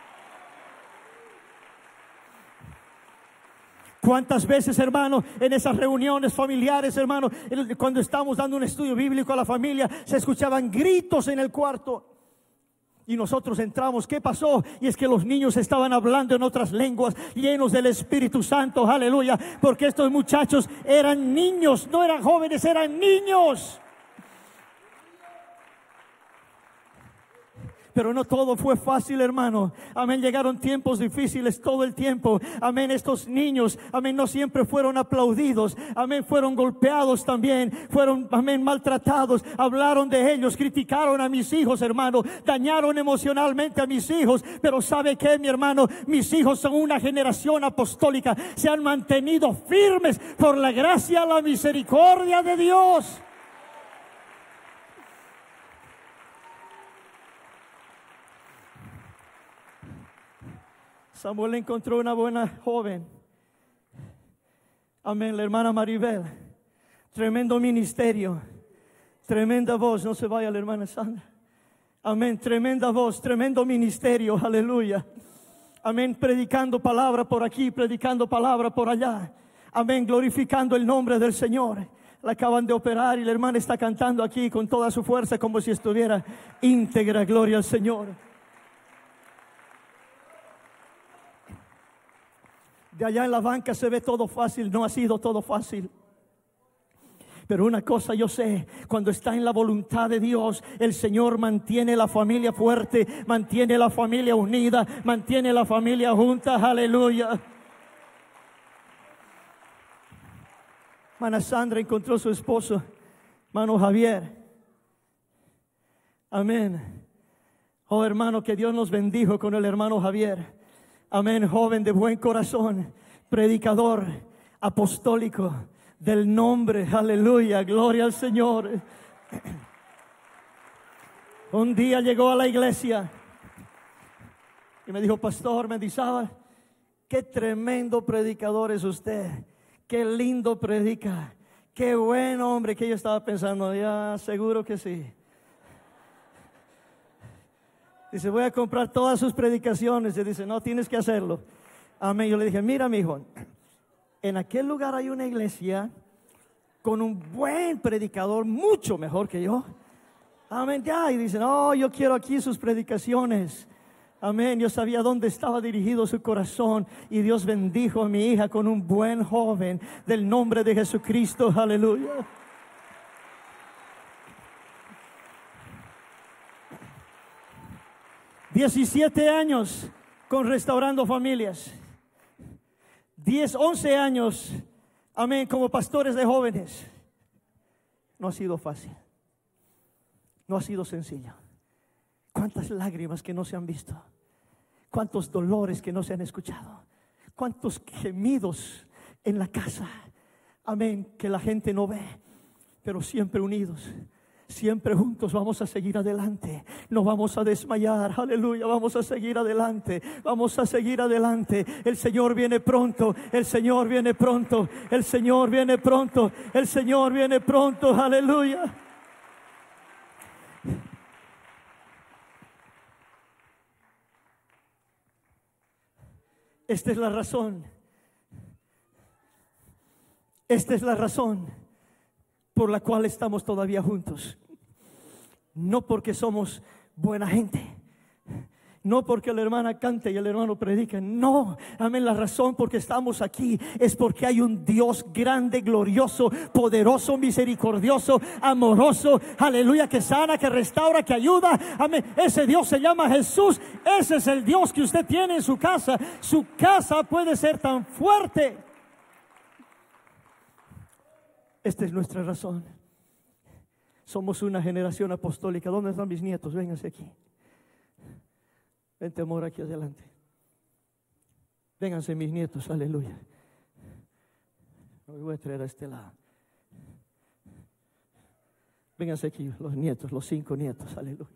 ¿Cuántas veces, hermano, en esas reuniones familiares, hermano, cuando estamos dando un estudio bíblico a la familia, se escuchaban gritos en el cuarto? Y nosotros entramos, ¿qué pasó? Y es que los niños estaban hablando en otras lenguas, llenos del Espíritu Santo, aleluya, porque estos muchachos eran niños, no eran jóvenes, eran niños. Pero no todo fue fácil, hermano. Amén, llegaron tiempos difíciles todo el tiempo. Amén, estos niños, amén, no siempre fueron aplaudidos. Amén, fueron golpeados también. Fueron, amén, maltratados. Hablaron de ellos, criticaron a mis hijos, hermano. Dañaron emocionalmente a mis hijos. Pero ¿sabe qué, mi hermano? Mis hijos son una generación apostólica. Se han mantenido firmes por la gracia, la misericordia de Dios. Samuel encontró una buena joven. Amén, la hermana Maribel. Tremendo ministerio. Tremenda voz. No se vaya la hermana Sandra. Amén, tremenda voz, tremendo ministerio. Aleluya. Amén, predicando palabra por aquí, predicando palabra por allá. Amén, glorificando el nombre del Señor. La acaban de operar y la hermana está cantando aquí con toda su fuerza como si estuviera íntegra. Gloria al Señor. De allá en la banca se ve todo fácil. No ha sido todo fácil. Pero una cosa yo sé, cuando está en la voluntad de Dios, el Señor mantiene la familia fuerte, mantiene la familia unida, mantiene la familia junta. Aleluya. Hermana Sandra encontró a su esposo, hermano Javier. Amén. Oh, hermano, que Dios nos bendijo con el hermano Javier. Amén, joven de buen corazón, predicador, apostólico, del nombre, aleluya, gloria al Señor. Un día llegó a la iglesia y me dijo: Pastor Mendizábal, qué tremendo predicador es usted, qué lindo predica, qué buen hombre. Que yo estaba pensando, ya seguro que sí. Dice: voy a comprar todas sus predicaciones. Y dice: no, tienes que hacerlo. Amén. Yo le dije: mira, mi hijo, en aquel lugar hay una iglesia con un buen predicador, mucho mejor que yo. Amén. Ya, y dice: no, yo quiero aquí sus predicaciones. Amén. Yo sabía dónde estaba dirigido su corazón. Y Dios bendijo a mi hija con un buen joven del nombre de Jesucristo. Aleluya. diecisiete años con Restaurando Familias. diez, once años, amén, como pastores de jóvenes. No ha sido fácil. No ha sido sencillo. Cuántas lágrimas que no se han visto. Cuántos dolores que no se han escuchado. Cuántos gemidos en la casa. Amén, que la gente no ve. Pero siempre unidos. Siempre juntos vamos a seguir adelante. No vamos a desmayar. Aleluya. Vamos a seguir adelante. Vamos a seguir adelante. El Señor viene pronto. El Señor viene pronto. El Señor viene pronto. El Señor viene pronto. Aleluya. Esta es la razón. Esta es la razón por la cual estamos todavía juntos. No porque somos buena gente, no porque la hermana cante y el hermano predique. No, amén. La razón por que estamos aquí es porque hay un Dios grande, glorioso, poderoso, misericordioso, amoroso, aleluya, que sana, que restaura, que ayuda. Amén. Ese Dios se llama Jesús. Ese es el Dios que usted tiene en su casa. Su casa puede ser tan fuerte. Esta es nuestra razón. Somos una generación apostólica. ¿Dónde están mis nietos? Vénganse aquí. Vente, amor, aquí adelante. Vénganse mis nietos, aleluya. Me voy a traer a este lado. Vénganse aquí los nietos, los cinco nietos, aleluya.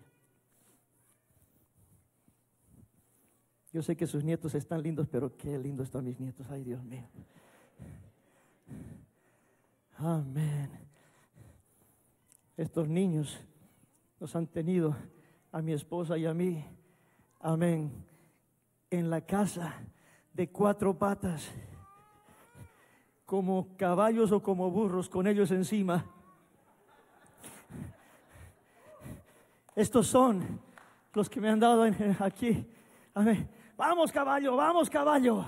Yo sé que sus nietos están lindos, pero qué lindos están mis nietos. Ay, Dios mío. Amén. Estos niños nos han tenido a mi esposa y a mí, amén, en la casa de cuatro patas, como caballos o como burros, con ellos encima. Estos son los que me han dado en, aquí. Amén. Vamos, caballo, vamos, caballo.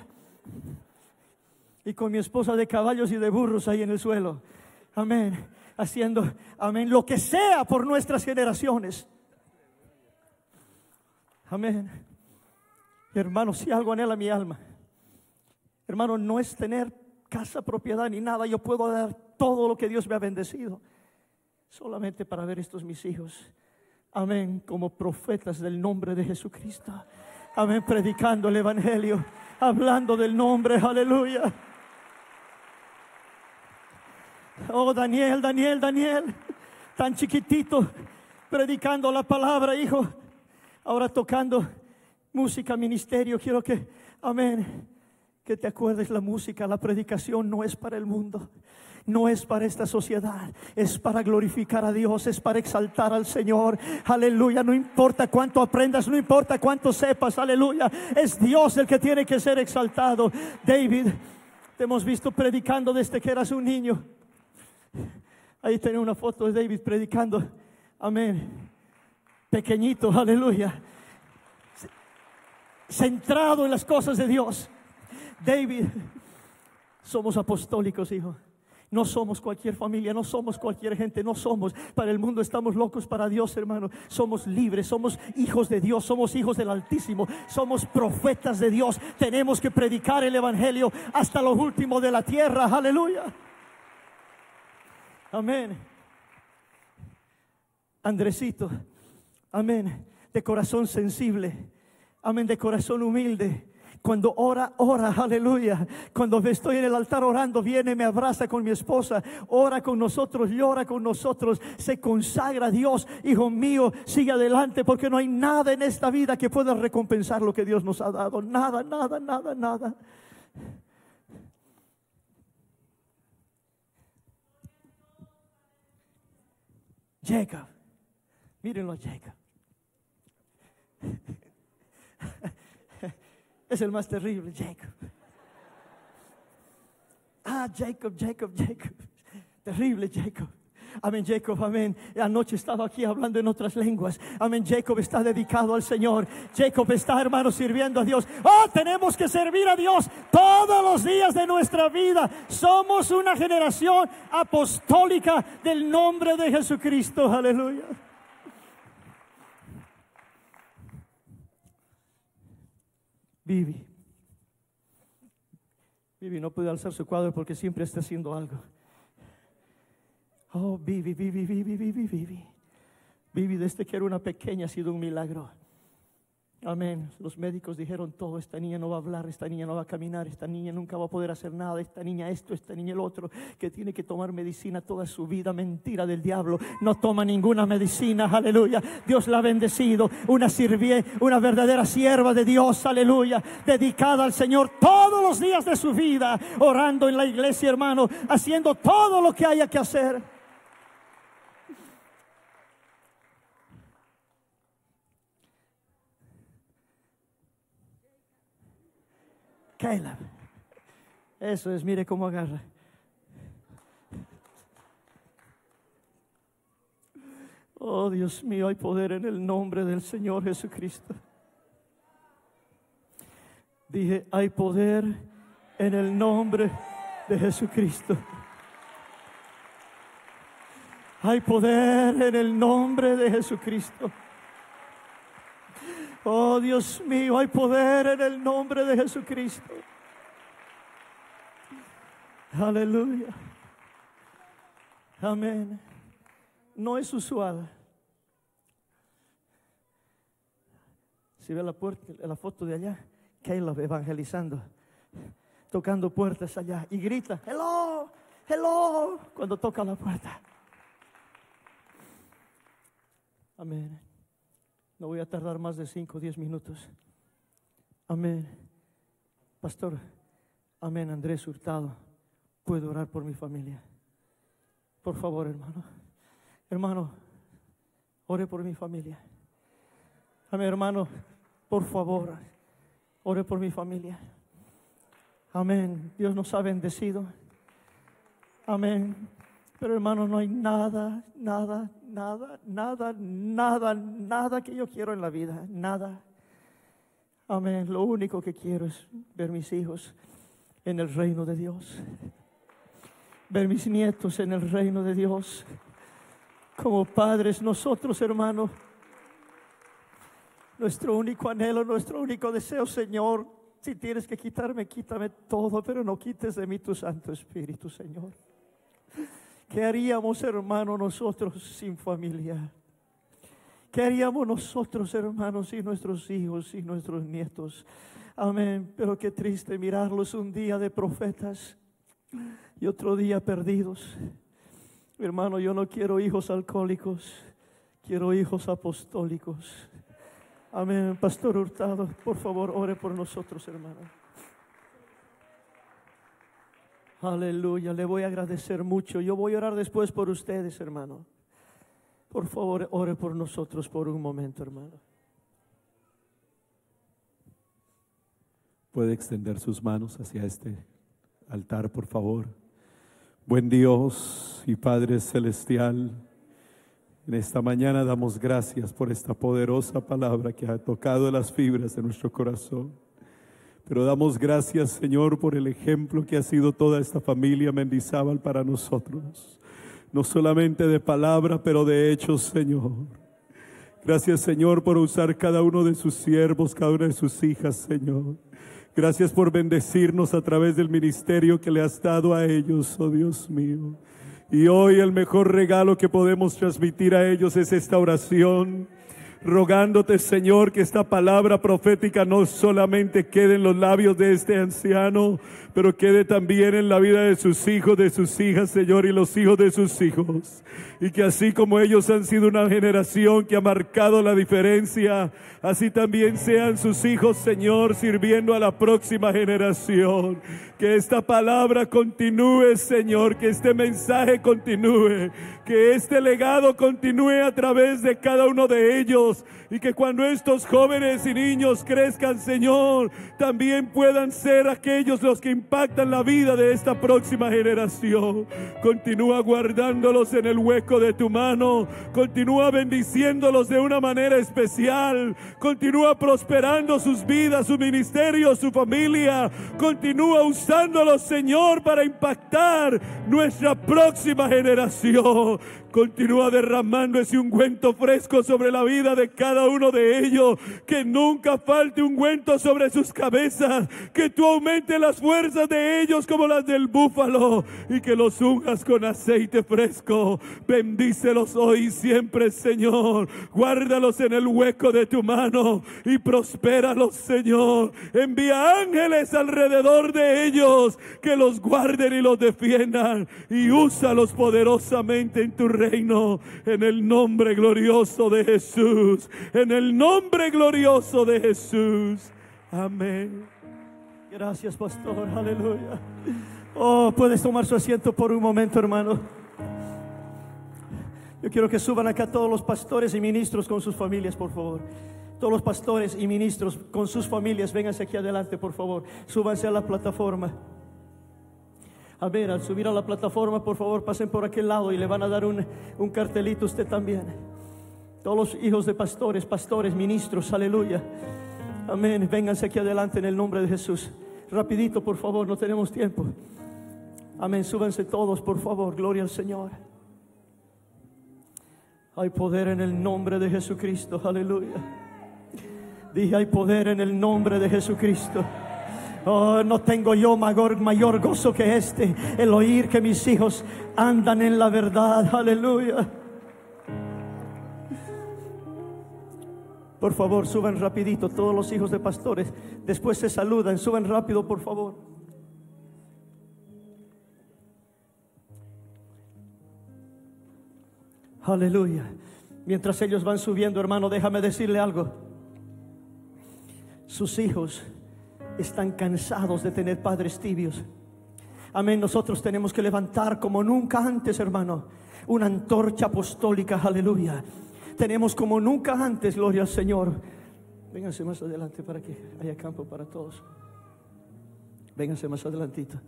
Y con mi esposa de caballos y de burros ahí en el suelo. Amén. Haciendo, amén, lo que sea por nuestras generaciones. Amén. Hermano, si algo anhela mi alma, hermano, no es tener casa, propiedad ni nada. Yo puedo dar todo lo que Dios me ha bendecido solamente para ver estos mis hijos, amén, como profetas del nombre de Jesucristo, amén, predicando el evangelio, hablando del nombre, aleluya. Oh, Daniel, Daniel, Daniel, tan chiquitito, predicando la palabra, hijo, ahora tocando música, ministerio. Quiero que, amén, que te acuerdes, la música, la predicación no es para el mundo, no es para esta sociedad, es para glorificar a Dios, es para exaltar al Señor, aleluya. No importa cuánto aprendas, no importa cuánto sepas, aleluya, es Dios el que tiene que ser exaltado. David, te hemos visto predicando desde que eras un niño. Ahí tenía una foto de David predicando, amén, pequeñito, aleluya, centrado en las cosas de Dios. David, somos apostólicos, hijo. No somos cualquier familia, no somos cualquier gente, no somos para el mundo, estamos locos para Dios, hermano. Somos libres, somos hijos de Dios, somos hijos del Altísimo, somos profetas de Dios. Tenemos que predicar el evangelio hasta lo último de la tierra, aleluya. Amén. Andresito, amén, de corazón sensible, amén, de corazón humilde. Cuando ora, ora, aleluya. Cuando estoy en el altar orando, viene, me abraza con mi esposa, ora con nosotros, llora con nosotros, se consagra a Dios. Hijo mío, sigue adelante, porque no hay nada en esta vida que pueda recompensar lo que Dios nos ha dado. Nada, nada, nada, nada. Jacob, mírenlo a Jacob. Es el más terrible, Jacob. Ah, Jacob, Jacob, Jacob. Terrible, Jacob. Amén, Jacob, amén. Anoche estaba aquí hablando en otras lenguas. Amén, Jacob está dedicado al Señor. Jacob está, hermano, sirviendo a Dios. Oh, tenemos que servir a Dios todos los días de nuestra vida. Somos una generación apostólica del nombre de Jesucristo. Aleluya. Vivi. Vivi no puede alzar su cuadro porque siempre está haciendo algo. Oh, Vivi, Vivi, Vivi, Vivi, Vivi. Vivi desde que era una pequeña ha sido un milagro. Amén. Los médicos dijeron todo, esta niña no va a hablar, esta niña no va a caminar, esta niña nunca va a poder hacer nada, esta niña esto, esta niña el otro, que tiene que tomar medicina toda su vida. Mentira del diablo, no toma ninguna medicina, aleluya. Dios la ha bendecido, una sirvie, una verdadera sierva de Dios, aleluya, dedicada al Señor todos los días de su vida, orando en la iglesia, hermano, haciendo todo lo que haya que hacer. Caleb, eso es, mire cómo agarra. Oh, Dios mío, hay poder en el nombre del Señor Jesucristo. Dije, hay poder en el nombre de Jesucristo. Hay poder en el nombre de Jesucristo. Oh, Dios mío, hay poder en el nombre de Jesucristo. Aleluya. Amén. No es usual. Si ve la, puerta, la foto de allá, Caleb evangelizando, tocando puertas allá y grita, hello, hello, cuando toca la puerta. Amén. No voy a tardar más de cinco o diez minutos. Amén. Pastor, amén, Andrés Hurtado, ¿puedo orar por mi familia? Por favor, hermano. Hermano, ore por mi familia. Amén, hermano, por favor, ore por mi familia. Amén. Dios nos ha bendecido. Amén. Pero hermano, no hay nada, nada, nada, nada, nada, nada que yo quiero en la vida. Nada. Amén. Lo único que quiero es ver mis hijos en el reino de Dios. Ver mis nietos en el reino de Dios. Como padres nosotros, hermano, Nuestro único anhelo, nuestro único deseo, Señor, si tienes que quitarme, quítame todo, pero no quites de mí tu Santo Espíritu, Señor. ¿Qué haríamos, hermano, nosotros sin familia? ¿Qué haríamos nosotros, hermanos, sin nuestros hijos, sin nuestros nietos? Amén. Pero qué triste mirarlos un día de profetas y otro día perdidos. Hermano, yo no quiero hijos alcohólicos, quiero hijos apostólicos. Amén. Pastor Hurtado, por favor, ore por nosotros, hermano. Aleluya, le voy a agradecer mucho. Yo voy a orar después por ustedes, hermano. Por favor, ore por nosotros por un momento, hermano. Puede extender sus manos hacia este altar, por favor. Buen Dios y Padre Celestial, en esta mañana damos gracias por esta poderosa palabra que ha tocado las fibras de nuestro corazón. Pero damos gracias, Señor, por el ejemplo que ha sido toda esta familia Mendizábal para nosotros. No solamente de palabra, pero de hechos, Señor. Gracias, Señor, por usar cada uno de sus siervos, cada una de sus hijas, Señor. Gracias por bendecirnos a través del ministerio que le has dado a ellos, oh Dios mío. Y hoy el mejor regalo que podemos transmitir a ellos es esta oración, rogándote, Señor, que esta palabra profética no solamente quede en los labios de este anciano, pero quede también en la vida de sus hijos, de sus hijas, Señor, y los hijos de sus hijos. Y que así como ellos han sido una generación que ha marcado la diferencia, así también sean sus hijos, Señor, sirviendo a la próxima generación. Que esta palabra continúe, Señor, que este mensaje continúe, que este legado continúe a través de cada uno de ellos, y que cuando estos jóvenes y niños crezcan, Señor, también puedan ser aquellos los que impactan la vida de esta próxima generación. Continúa guardándolos en el hueco de tu mano, continúa bendiciéndolos de una manera especial, continúa prosperando sus vidas, su ministerio, su familia, continúa usándolos, Señor, para impactar nuestra próxima generación. Continúa derramando ese ungüento fresco sobre la vida de cada uno de ellos. Que nunca falte ungüento sobre sus cabezas. Que tú aumentes las fuerzas de ellos como las del búfalo. Y que los unjas con aceite fresco. Bendícelos hoy y siempre, Señor. Guárdalos en el hueco de tu mano. Y prospéralos, Señor. Envía ángeles alrededor de ellos. Que los guarden y los defiendan. Y úsalos poderosamente en tu reino. Reino, en el nombre glorioso de Jesús, en el nombre glorioso de Jesús. Amén. Gracias, pastor. Aleluya. Oh, puedes tomar su asiento por un momento, hermano. Yo quiero que suban acá todos los pastores y ministros con sus familias, por favor. Todos los pastores y ministros con sus familias, vénganse aquí adelante, por favor. Súbanse a la plataforma. A ver, al subir a la plataforma, por favor, pasen por aquel lado y le van a dar un, un cartelito a usted también. Todos los hijos de pastores, pastores, ministros, aleluya. Amén, vénganse aquí adelante en el nombre de Jesús. Rapidito, por favor, no tenemos tiempo. Amén, súbanse todos, por favor, gloria al Señor. Hay poder en el nombre de Jesucristo, aleluya. Dije, hay poder en el nombre de Jesucristo. Oh, no tengo yo mayor, mayor gozo que este, el oír que mis hijos andan en la verdad. Aleluya. Por favor, suban rapidito todos los hijos de pastores. Después se saludan, suban rápido, por favor. Aleluya. Mientras ellos van subiendo, hermano, déjame decirle algo. Sus hijos están cansados de tener padres tibios. Amén. Nosotros tenemos que levantar como nunca antes, hermano, una antorcha apostólica. Aleluya. Tenemos como nunca antes, gloria al Señor. Vénganse más adelante para que haya campo para todos. Vénganse más adelantito.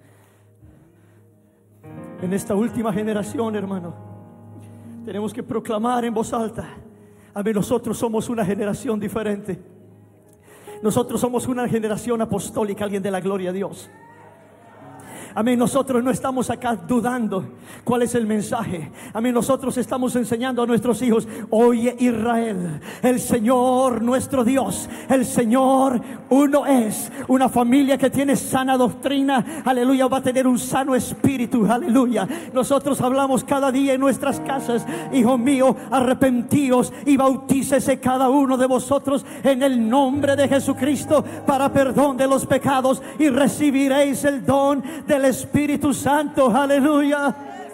En esta última generación, hermano, tenemos que proclamar en voz alta. Amén. Nosotros somos una generación diferente. Nosotros somos una generación apostólica, alguien de la gloria a Dios. Amén. Nosotros no estamos acá dudando cuál es el mensaje. Amén. Nosotros estamos enseñando a nuestros hijos: oye Israel, el Señor nuestro Dios, el Señor uno es. Una familia que tiene sana doctrina, aleluya, va a tener un sano espíritu, aleluya. Nosotros hablamos cada día en nuestras casas: hijo mío, arrepentíos y bautícese cada uno de vosotros en el nombre de Jesucristo para perdón de los pecados, y recibiréis el don del Espíritu Santo, aleluya.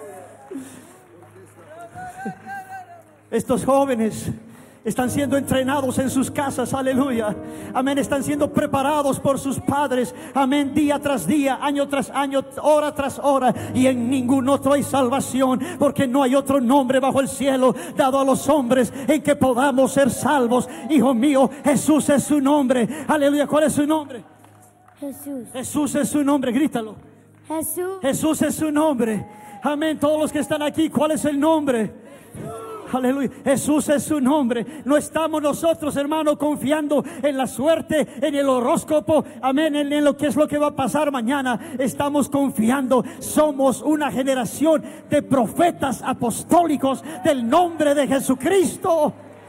Estos jóvenes están siendo entrenados en sus casas, aleluya, amén. Están siendo preparados por sus padres, amén, día tras día, año tras año, hora tras hora. Y en ningún otro hay salvación, porque no hay otro nombre bajo el cielo dado a los hombres en que podamos ser salvos. Hijo mío, Jesús es su nombre, aleluya. ¿Cuál es su nombre? Jesús. Jesús es su nombre, grítalo. Jesús. Jesús es su nombre, amén. Todos los que están aquí, ¿cuál es el nombre? Aleluya, Jesús es su nombre. No estamos nosotros, hermano, confiando en la suerte, en el horóscopo, amén, en, en lo que es lo que va a pasar mañana. Estamos confiando. Somos una generación de profetas apostólicos del nombre de Jesucristo.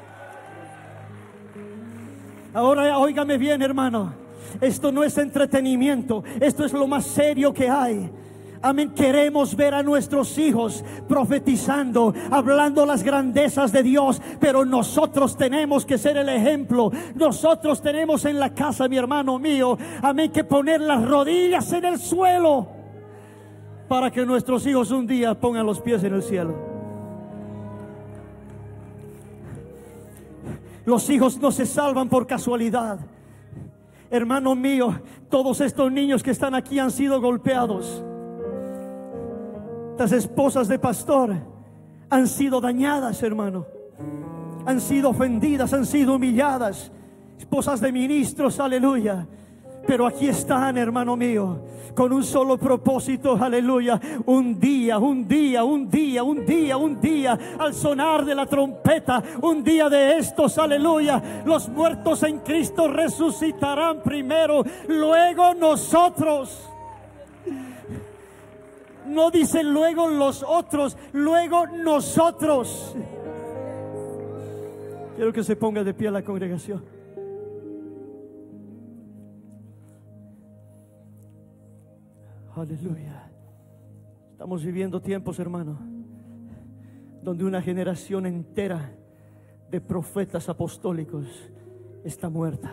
Ahora óigame bien, hermano. Esto no es entretenimiento, esto es lo más serio que hay. Amén. Queremos ver a nuestros hijos profetizando, hablando las grandezas de Dios, pero nosotros tenemos que ser el ejemplo. Nosotros tenemos en la casa, mi hermano mío, amén, que poner las rodillas en el suelo para que nuestros hijos un día pongan los pies en el cielo. Los hijos no se salvan por casualidad. Hermano mío, todos estos niños que están aquí han sido golpeados. Las esposas de pastor han sido dañadas, hermano. Han sido ofendidas, han sido humilladas. Esposas de ministros, aleluya. Pero aquí están, hermano mío, con un solo propósito, aleluya. Un día, un día, un día, un día, un día, al sonar de la trompeta, un día de estos, aleluya, los muertos en Cristo resucitarán primero, luego nosotros. No dice luego los otros, luego nosotros. Quiero que se ponga de pie la congregación. Aleluya. Estamos viviendo tiempos, hermano, donde una generación entera de profetas apostólicos está muerta.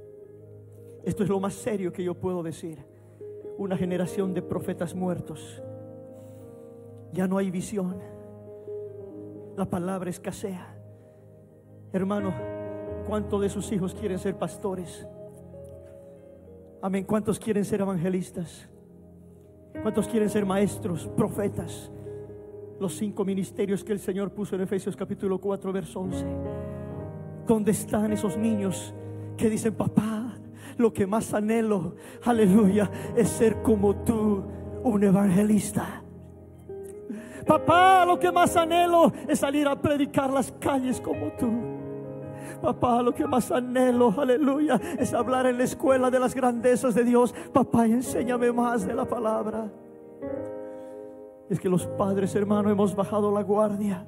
Esto es lo más serio que yo puedo decir. Una generación de profetas muertos. Ya no hay visión. La palabra escasea. Hermano, ¿cuántos de sus hijos quieren ser pastores? Amén. ¿Cuántos quieren ser evangelistas? ¿Cuántos quieren ser maestros, profetas? Los cinco ministerios que el Señor puso en Efesios capítulo cuatro, verso once. ¿Dónde están esos niños que dicen: papá, lo que más anhelo, aleluya, es ser como tú, un evangelista? Papá, lo que más anhelo es salir a predicar las calles como tú. Papá, lo que más anhelo, aleluya, es hablar en la escuela de las grandezas de Dios. Papá, enséñame más de la palabra. Es que los padres, hermano, hemos bajado la guardia.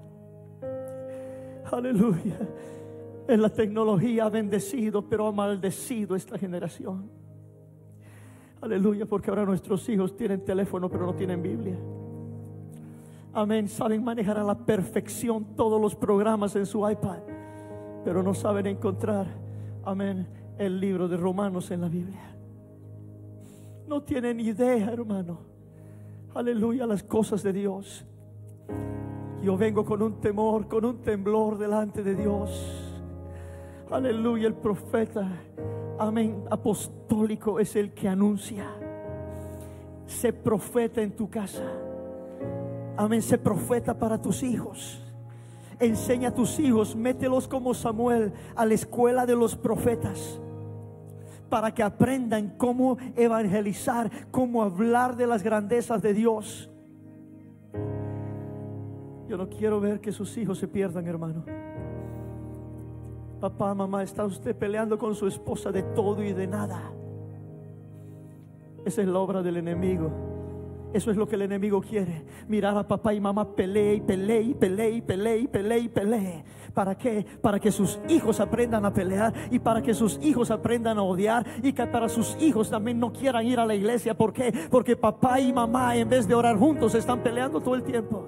Aleluya. En la tecnología ha bendecido, pero ha maldecido esta generación. Aleluya, porque ahora nuestros hijos tienen teléfono, pero no tienen Biblia. Amén. Saben manejar a la perfección todos los programas en su iPad, pero no saben encontrar, amén, el libro de Romanos en la Biblia. No tienen idea, hermano, aleluya, las cosas de Dios. Yo vengo con un temor, con un temblor delante de Dios. Aleluya, el profeta, amén, apostólico es el que anuncia. Sé profeta en tu casa. Amén, sé profeta para tus hijos. Enseña a tus hijos, mételos como Samuel a la escuela de los profetas, para que aprendan cómo evangelizar, cómo hablar de las grandezas de Dios. Yo no quiero ver que sus hijos se pierdan, hermano. Papá, mamá, está usted peleando con su esposa de todo y de nada. Esa es la obra del enemigo. Eso es lo que el enemigo quiere. Mirar a papá y mamá pelee y pelee y pelee y pelee y pelee y pelee. ¿Para qué? Para que sus hijos aprendan a pelear y para que sus hijos aprendan a odiar y que para sus hijos también no quieran ir a la iglesia. ¿Por qué? Porque papá y mamá, en vez de orar juntos, están peleando todo el tiempo.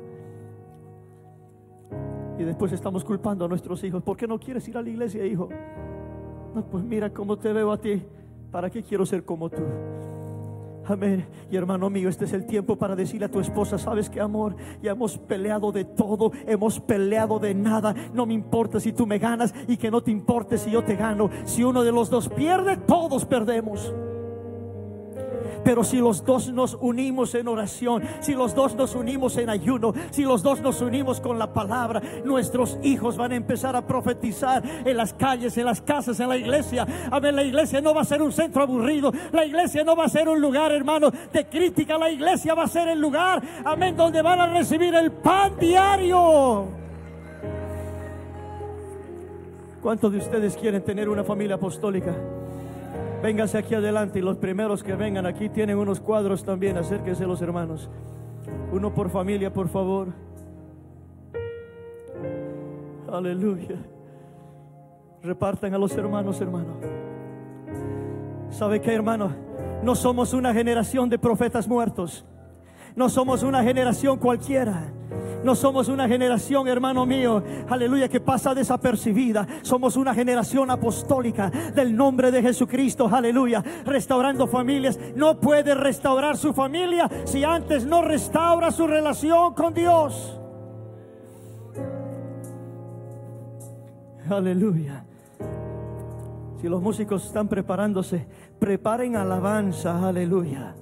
Y después estamos culpando a nuestros hijos. ¿Por qué no quieres ir a la iglesia, hijo? No, pues mira cómo te veo a ti. ¿Para qué quiero ser como tú? Amén. Y hermano mío, este es el tiempo para decirle a tu esposa: sabes que, amor, ya hemos peleado de todo, hemos peleado de nada. No me importa si tú me ganas y que no te importe si yo te gano. Si uno de los dos pierde, todos perdemos. Pero si los dos nos unimos en oración, si los dos nos unimos en ayuno, si los dos nos unimos con la palabra, nuestros hijos van a empezar a profetizar en las calles, en las casas, en la iglesia. Amén. La iglesia no va a ser un centro aburrido. La iglesia no va a ser un lugar, hermano, de crítica. La iglesia va a ser el lugar, amén, donde van a recibir el pan diario. ¿Cuántos de ustedes quieren tener una familia apostólica? Vénganse aquí adelante, y los primeros que vengan aquí tienen unos cuadros también. Acérquense los hermanos. Uno por familia, por favor. Aleluya. Repartan a los hermanos, hermano. ¿Sabe qué, hermano? No somos una generación de profetas muertos. No somos una generación cualquiera. No somos una generación, hermano mío, aleluya, que pasa desapercibida. Somos una generación apostólica del nombre de Jesucristo, aleluya, restaurando familias. No puede restaurar su familia si antes no restaura su relación con Dios. Aleluya. Si los músicos están preparándose, preparen alabanza, aleluya.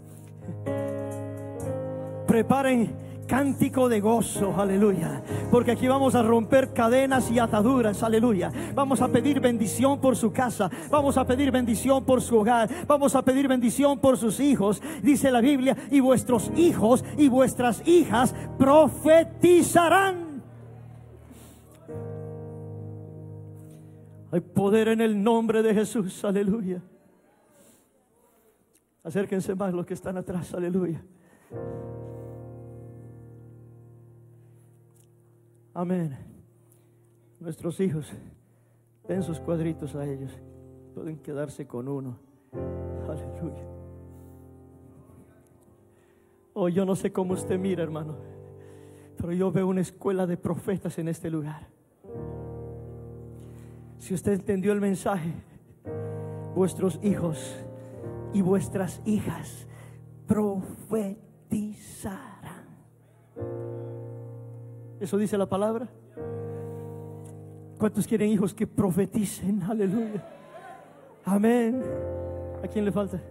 Preparen cántico de gozo, aleluya, porque aquí vamos a romper cadenas y ataduras, aleluya. Vamos a pedir bendición por su casa, vamos a pedir bendición por su hogar, vamos a pedir bendición por sus hijos. Dice la Biblia: y vuestros hijos y vuestras hijas profetizarán. Hay poder en el nombre de Jesús, aleluya. Acérquense más los que están atrás, aleluya. Amén. Nuestros hijos, den sus cuadritos a ellos. Pueden quedarse con uno. Aleluya. Oh, yo no sé cómo usted mira, hermano, pero yo veo una escuela de profetas en este lugar. Si usted entendió el mensaje, vuestros hijos y vuestras hijas profetizarán. Eso dice la palabra. ¿Cuántos quieren hijos que profeticen? Aleluya. Amén. ¿A quién le falta?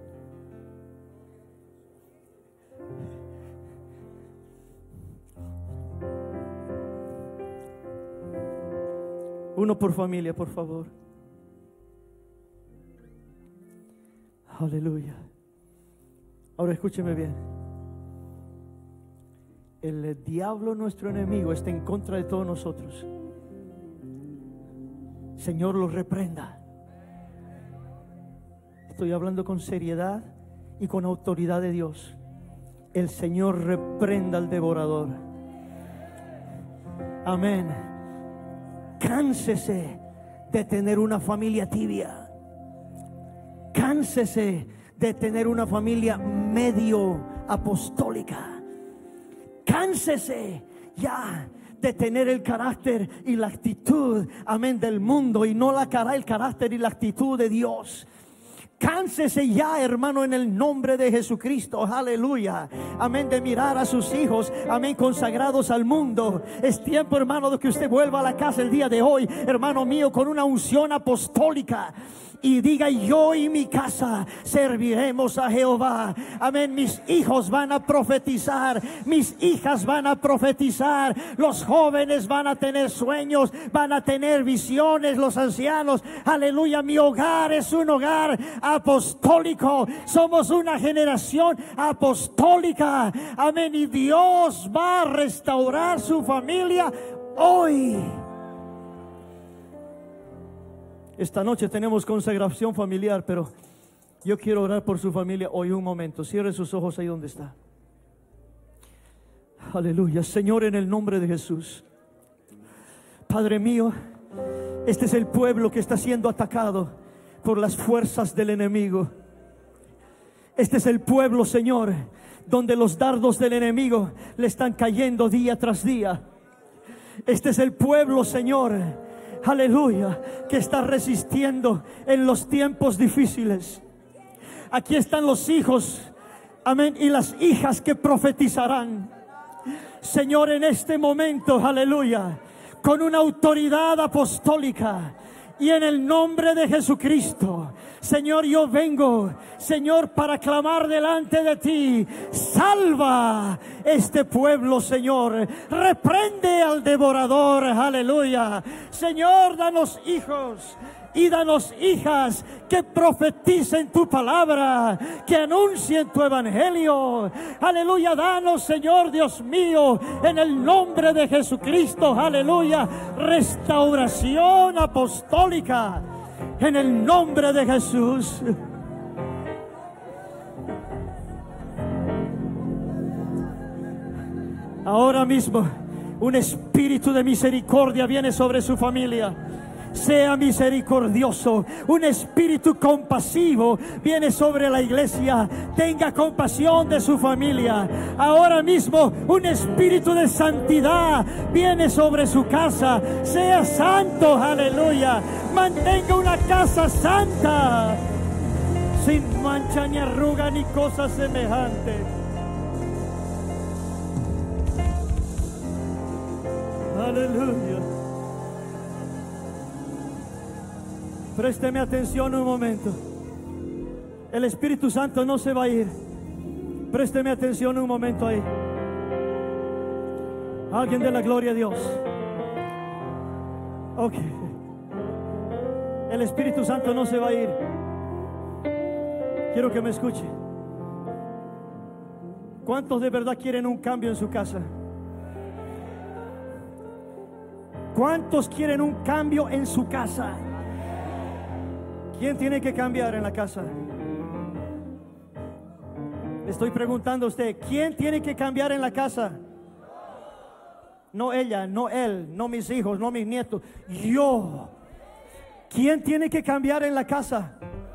Uno por familia, por favor. Aleluya. Ahora escúcheme bien. El diablo, nuestro enemigo, está en contra de todos nosotros. Señor, los reprenda. Estoy hablando con seriedad y con autoridad de Dios. El Señor reprenda al devorador. Amén. Cánsese de tener una familia tibia. Cánsese de tener una familia medio apostólica. Cánsese ya de tener el carácter y la actitud, amén, del mundo y no la cara, el carácter y la actitud de Dios. Cánsese ya, hermano, en el nombre de Jesucristo, aleluya, amén, de mirar a sus hijos, amén, consagrados al mundo. Es tiempo, hermano, de que usted vuelva a la casa el día de hoy, hermano mío, con una unción apostólica. Y diga: yo y mi casa serviremos a Jehová. Amén. Mis hijos van a profetizar, mis hijas van a profetizar, los jóvenes van a tener sueños, van a tener visiones, los ancianos, aleluya. Mi hogar es un hogar apostólico. Somos una generación apostólica. Amén. Y Dios va a restaurar su familia hoy. Esta noche tenemos consagración familiar, pero yo quiero orar por su familia hoy un momento. Cierre sus ojos ahí donde está. Aleluya. Señor, en el nombre de Jesús. Padre mío, este es el pueblo que está siendo atacado por las fuerzas del enemigo. Este es el pueblo, Señor, donde los dardos del enemigo le están cayendo día tras día. Este es el pueblo, Señor, aleluya, que está resistiendo en los tiempos difíciles. Aquí están los hijos, amén, y las hijas que profetizarán. Señor, en este momento, aleluya, con una autoridad apostólica y en el nombre de Jesucristo, Señor, yo vengo, Señor, para clamar delante de ti. Salva este pueblo, Señor. Reprende al devorador, aleluya. Señor, danos hijos y danos hijas que profeticen tu palabra, que anuncien tu evangelio. Aleluya, danos, Señor Dios mío, en el nombre de Jesucristo, aleluya, restauración apostólica, en el nombre de Jesús. Ahora mismo un espíritu de misericordia viene sobre su familia. Sea misericordioso. Un espíritu compasivo viene sobre la iglesia. Tenga compasión de su familia. Ahora mismo un espíritu de santidad viene sobre su casa. Sea santo, aleluya. Mantenga una casa santa, sin mancha ni arruga ni cosa semejante. Aleluya. Présteme atención un momento. El Espíritu Santo no se va a ir. Présteme atención un momento ahí. Alguien de la gloria a Dios. Ok. El Espíritu Santo no se va a ir. Quiero que me escuche. ¿Cuántos de verdad quieren un cambio en su casa? ¿Cuántos quieren un cambio en su casa? ¿Quién tiene que cambiar en la casa? Estoy preguntando a usted, ¿quién tiene que cambiar en la casa? No ella, no él, no mis hijos, no mis nietos. Yo. ¿Quién tiene que cambiar en la casa?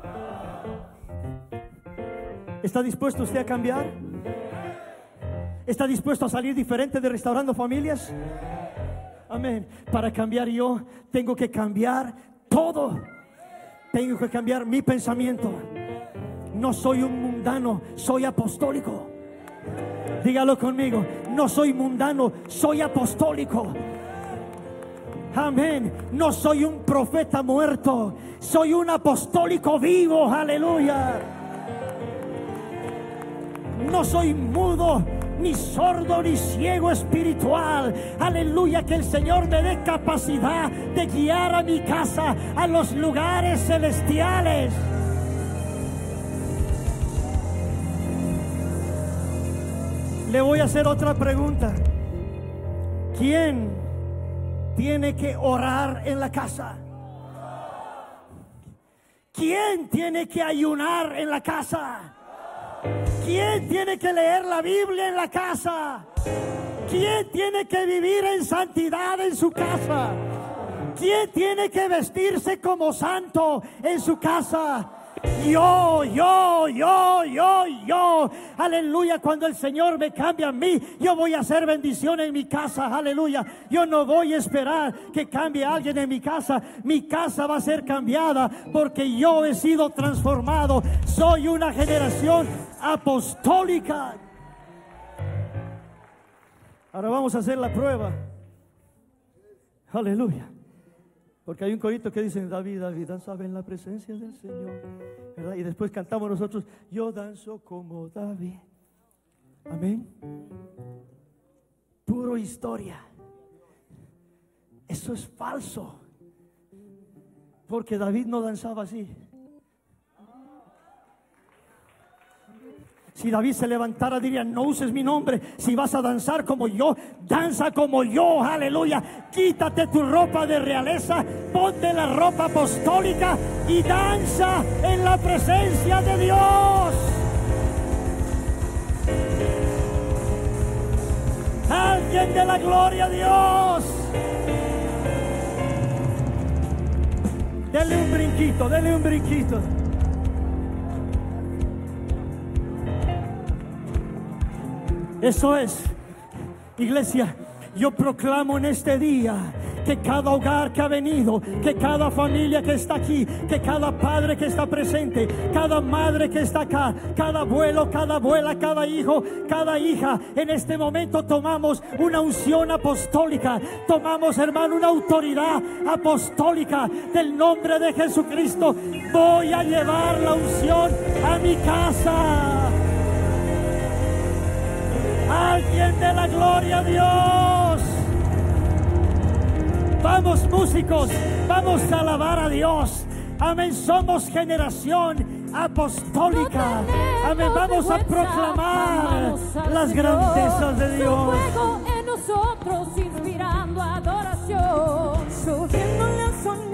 ¿Está dispuesto usted a cambiar? ¿Está dispuesto a salir diferente de Restaurando Familias? Amén. Para cambiar yo tengo que cambiar todo. Tengo que cambiar mi pensamiento. No soy un mundano, soy apostólico. Dígalo conmigo. No soy mundano, soy apostólico. Amén. No soy un profeta muerto, soy un apostólico vivo. Aleluya. No soy mudo, ni sordo, ni ciego espiritual. Aleluya, que el Señor me dé capacidad de guiar a mi casa a los lugares celestiales. Le voy a hacer otra pregunta. ¿Quién tiene que orar en la casa? ¿Quién tiene que ayunar en la casa? ¿Quién tiene que leer la Biblia en la casa? ¿Quién tiene que vivir en santidad en su casa? ¿Quién tiene que vestirse como santo en su casa? Yo, yo, yo, yo, yo. Aleluya, cuando el Señor me cambia a mí, yo voy a hacer bendición en mi casa. Aleluya, yo no voy a esperar que cambie alguien en mi casa. Mi casa va a ser cambiada porque yo he sido transformado. Soy una generación apostólica. Ahora vamos a hacer la prueba. Aleluya. Porque hay un corito que dice: David, David, danzaba en la presencia del Señor, ¿verdad? Y después cantamos nosotros: yo danzo como David. Amén. Puro historia. Eso es falso. Porque David no danzaba así. Si David se levantara, diría: no uses mi nombre. Si vas a danzar como yo, danza como yo. Aleluya. Quítate tu ropa de realeza, ponte la ropa apostólica y danza en la presencia de Dios. Alguien de la gloria a Dios. Dele un brinquito, dele un brinquito. Eso es, iglesia. Yo proclamo en este día que cada hogar que ha venido, que cada familia que está aquí, que cada padre que está presente, cada madre que está acá, cada abuelo, cada abuela, cada hijo, cada hija, en este momento tomamos una unción apostólica, tomamos, hermano, una autoridad apostólica del nombre de Jesucristo. Voy a llevar la unción a mi casa. Alguien de la gloria a Dios. Vamos, músicos, vamos a alabar a Dios. Amén, somos generación apostólica. Amén, vamos a proclamar las grandezas de Dios. Fuego en nosotros inspirando adoración, subiéndole al sonido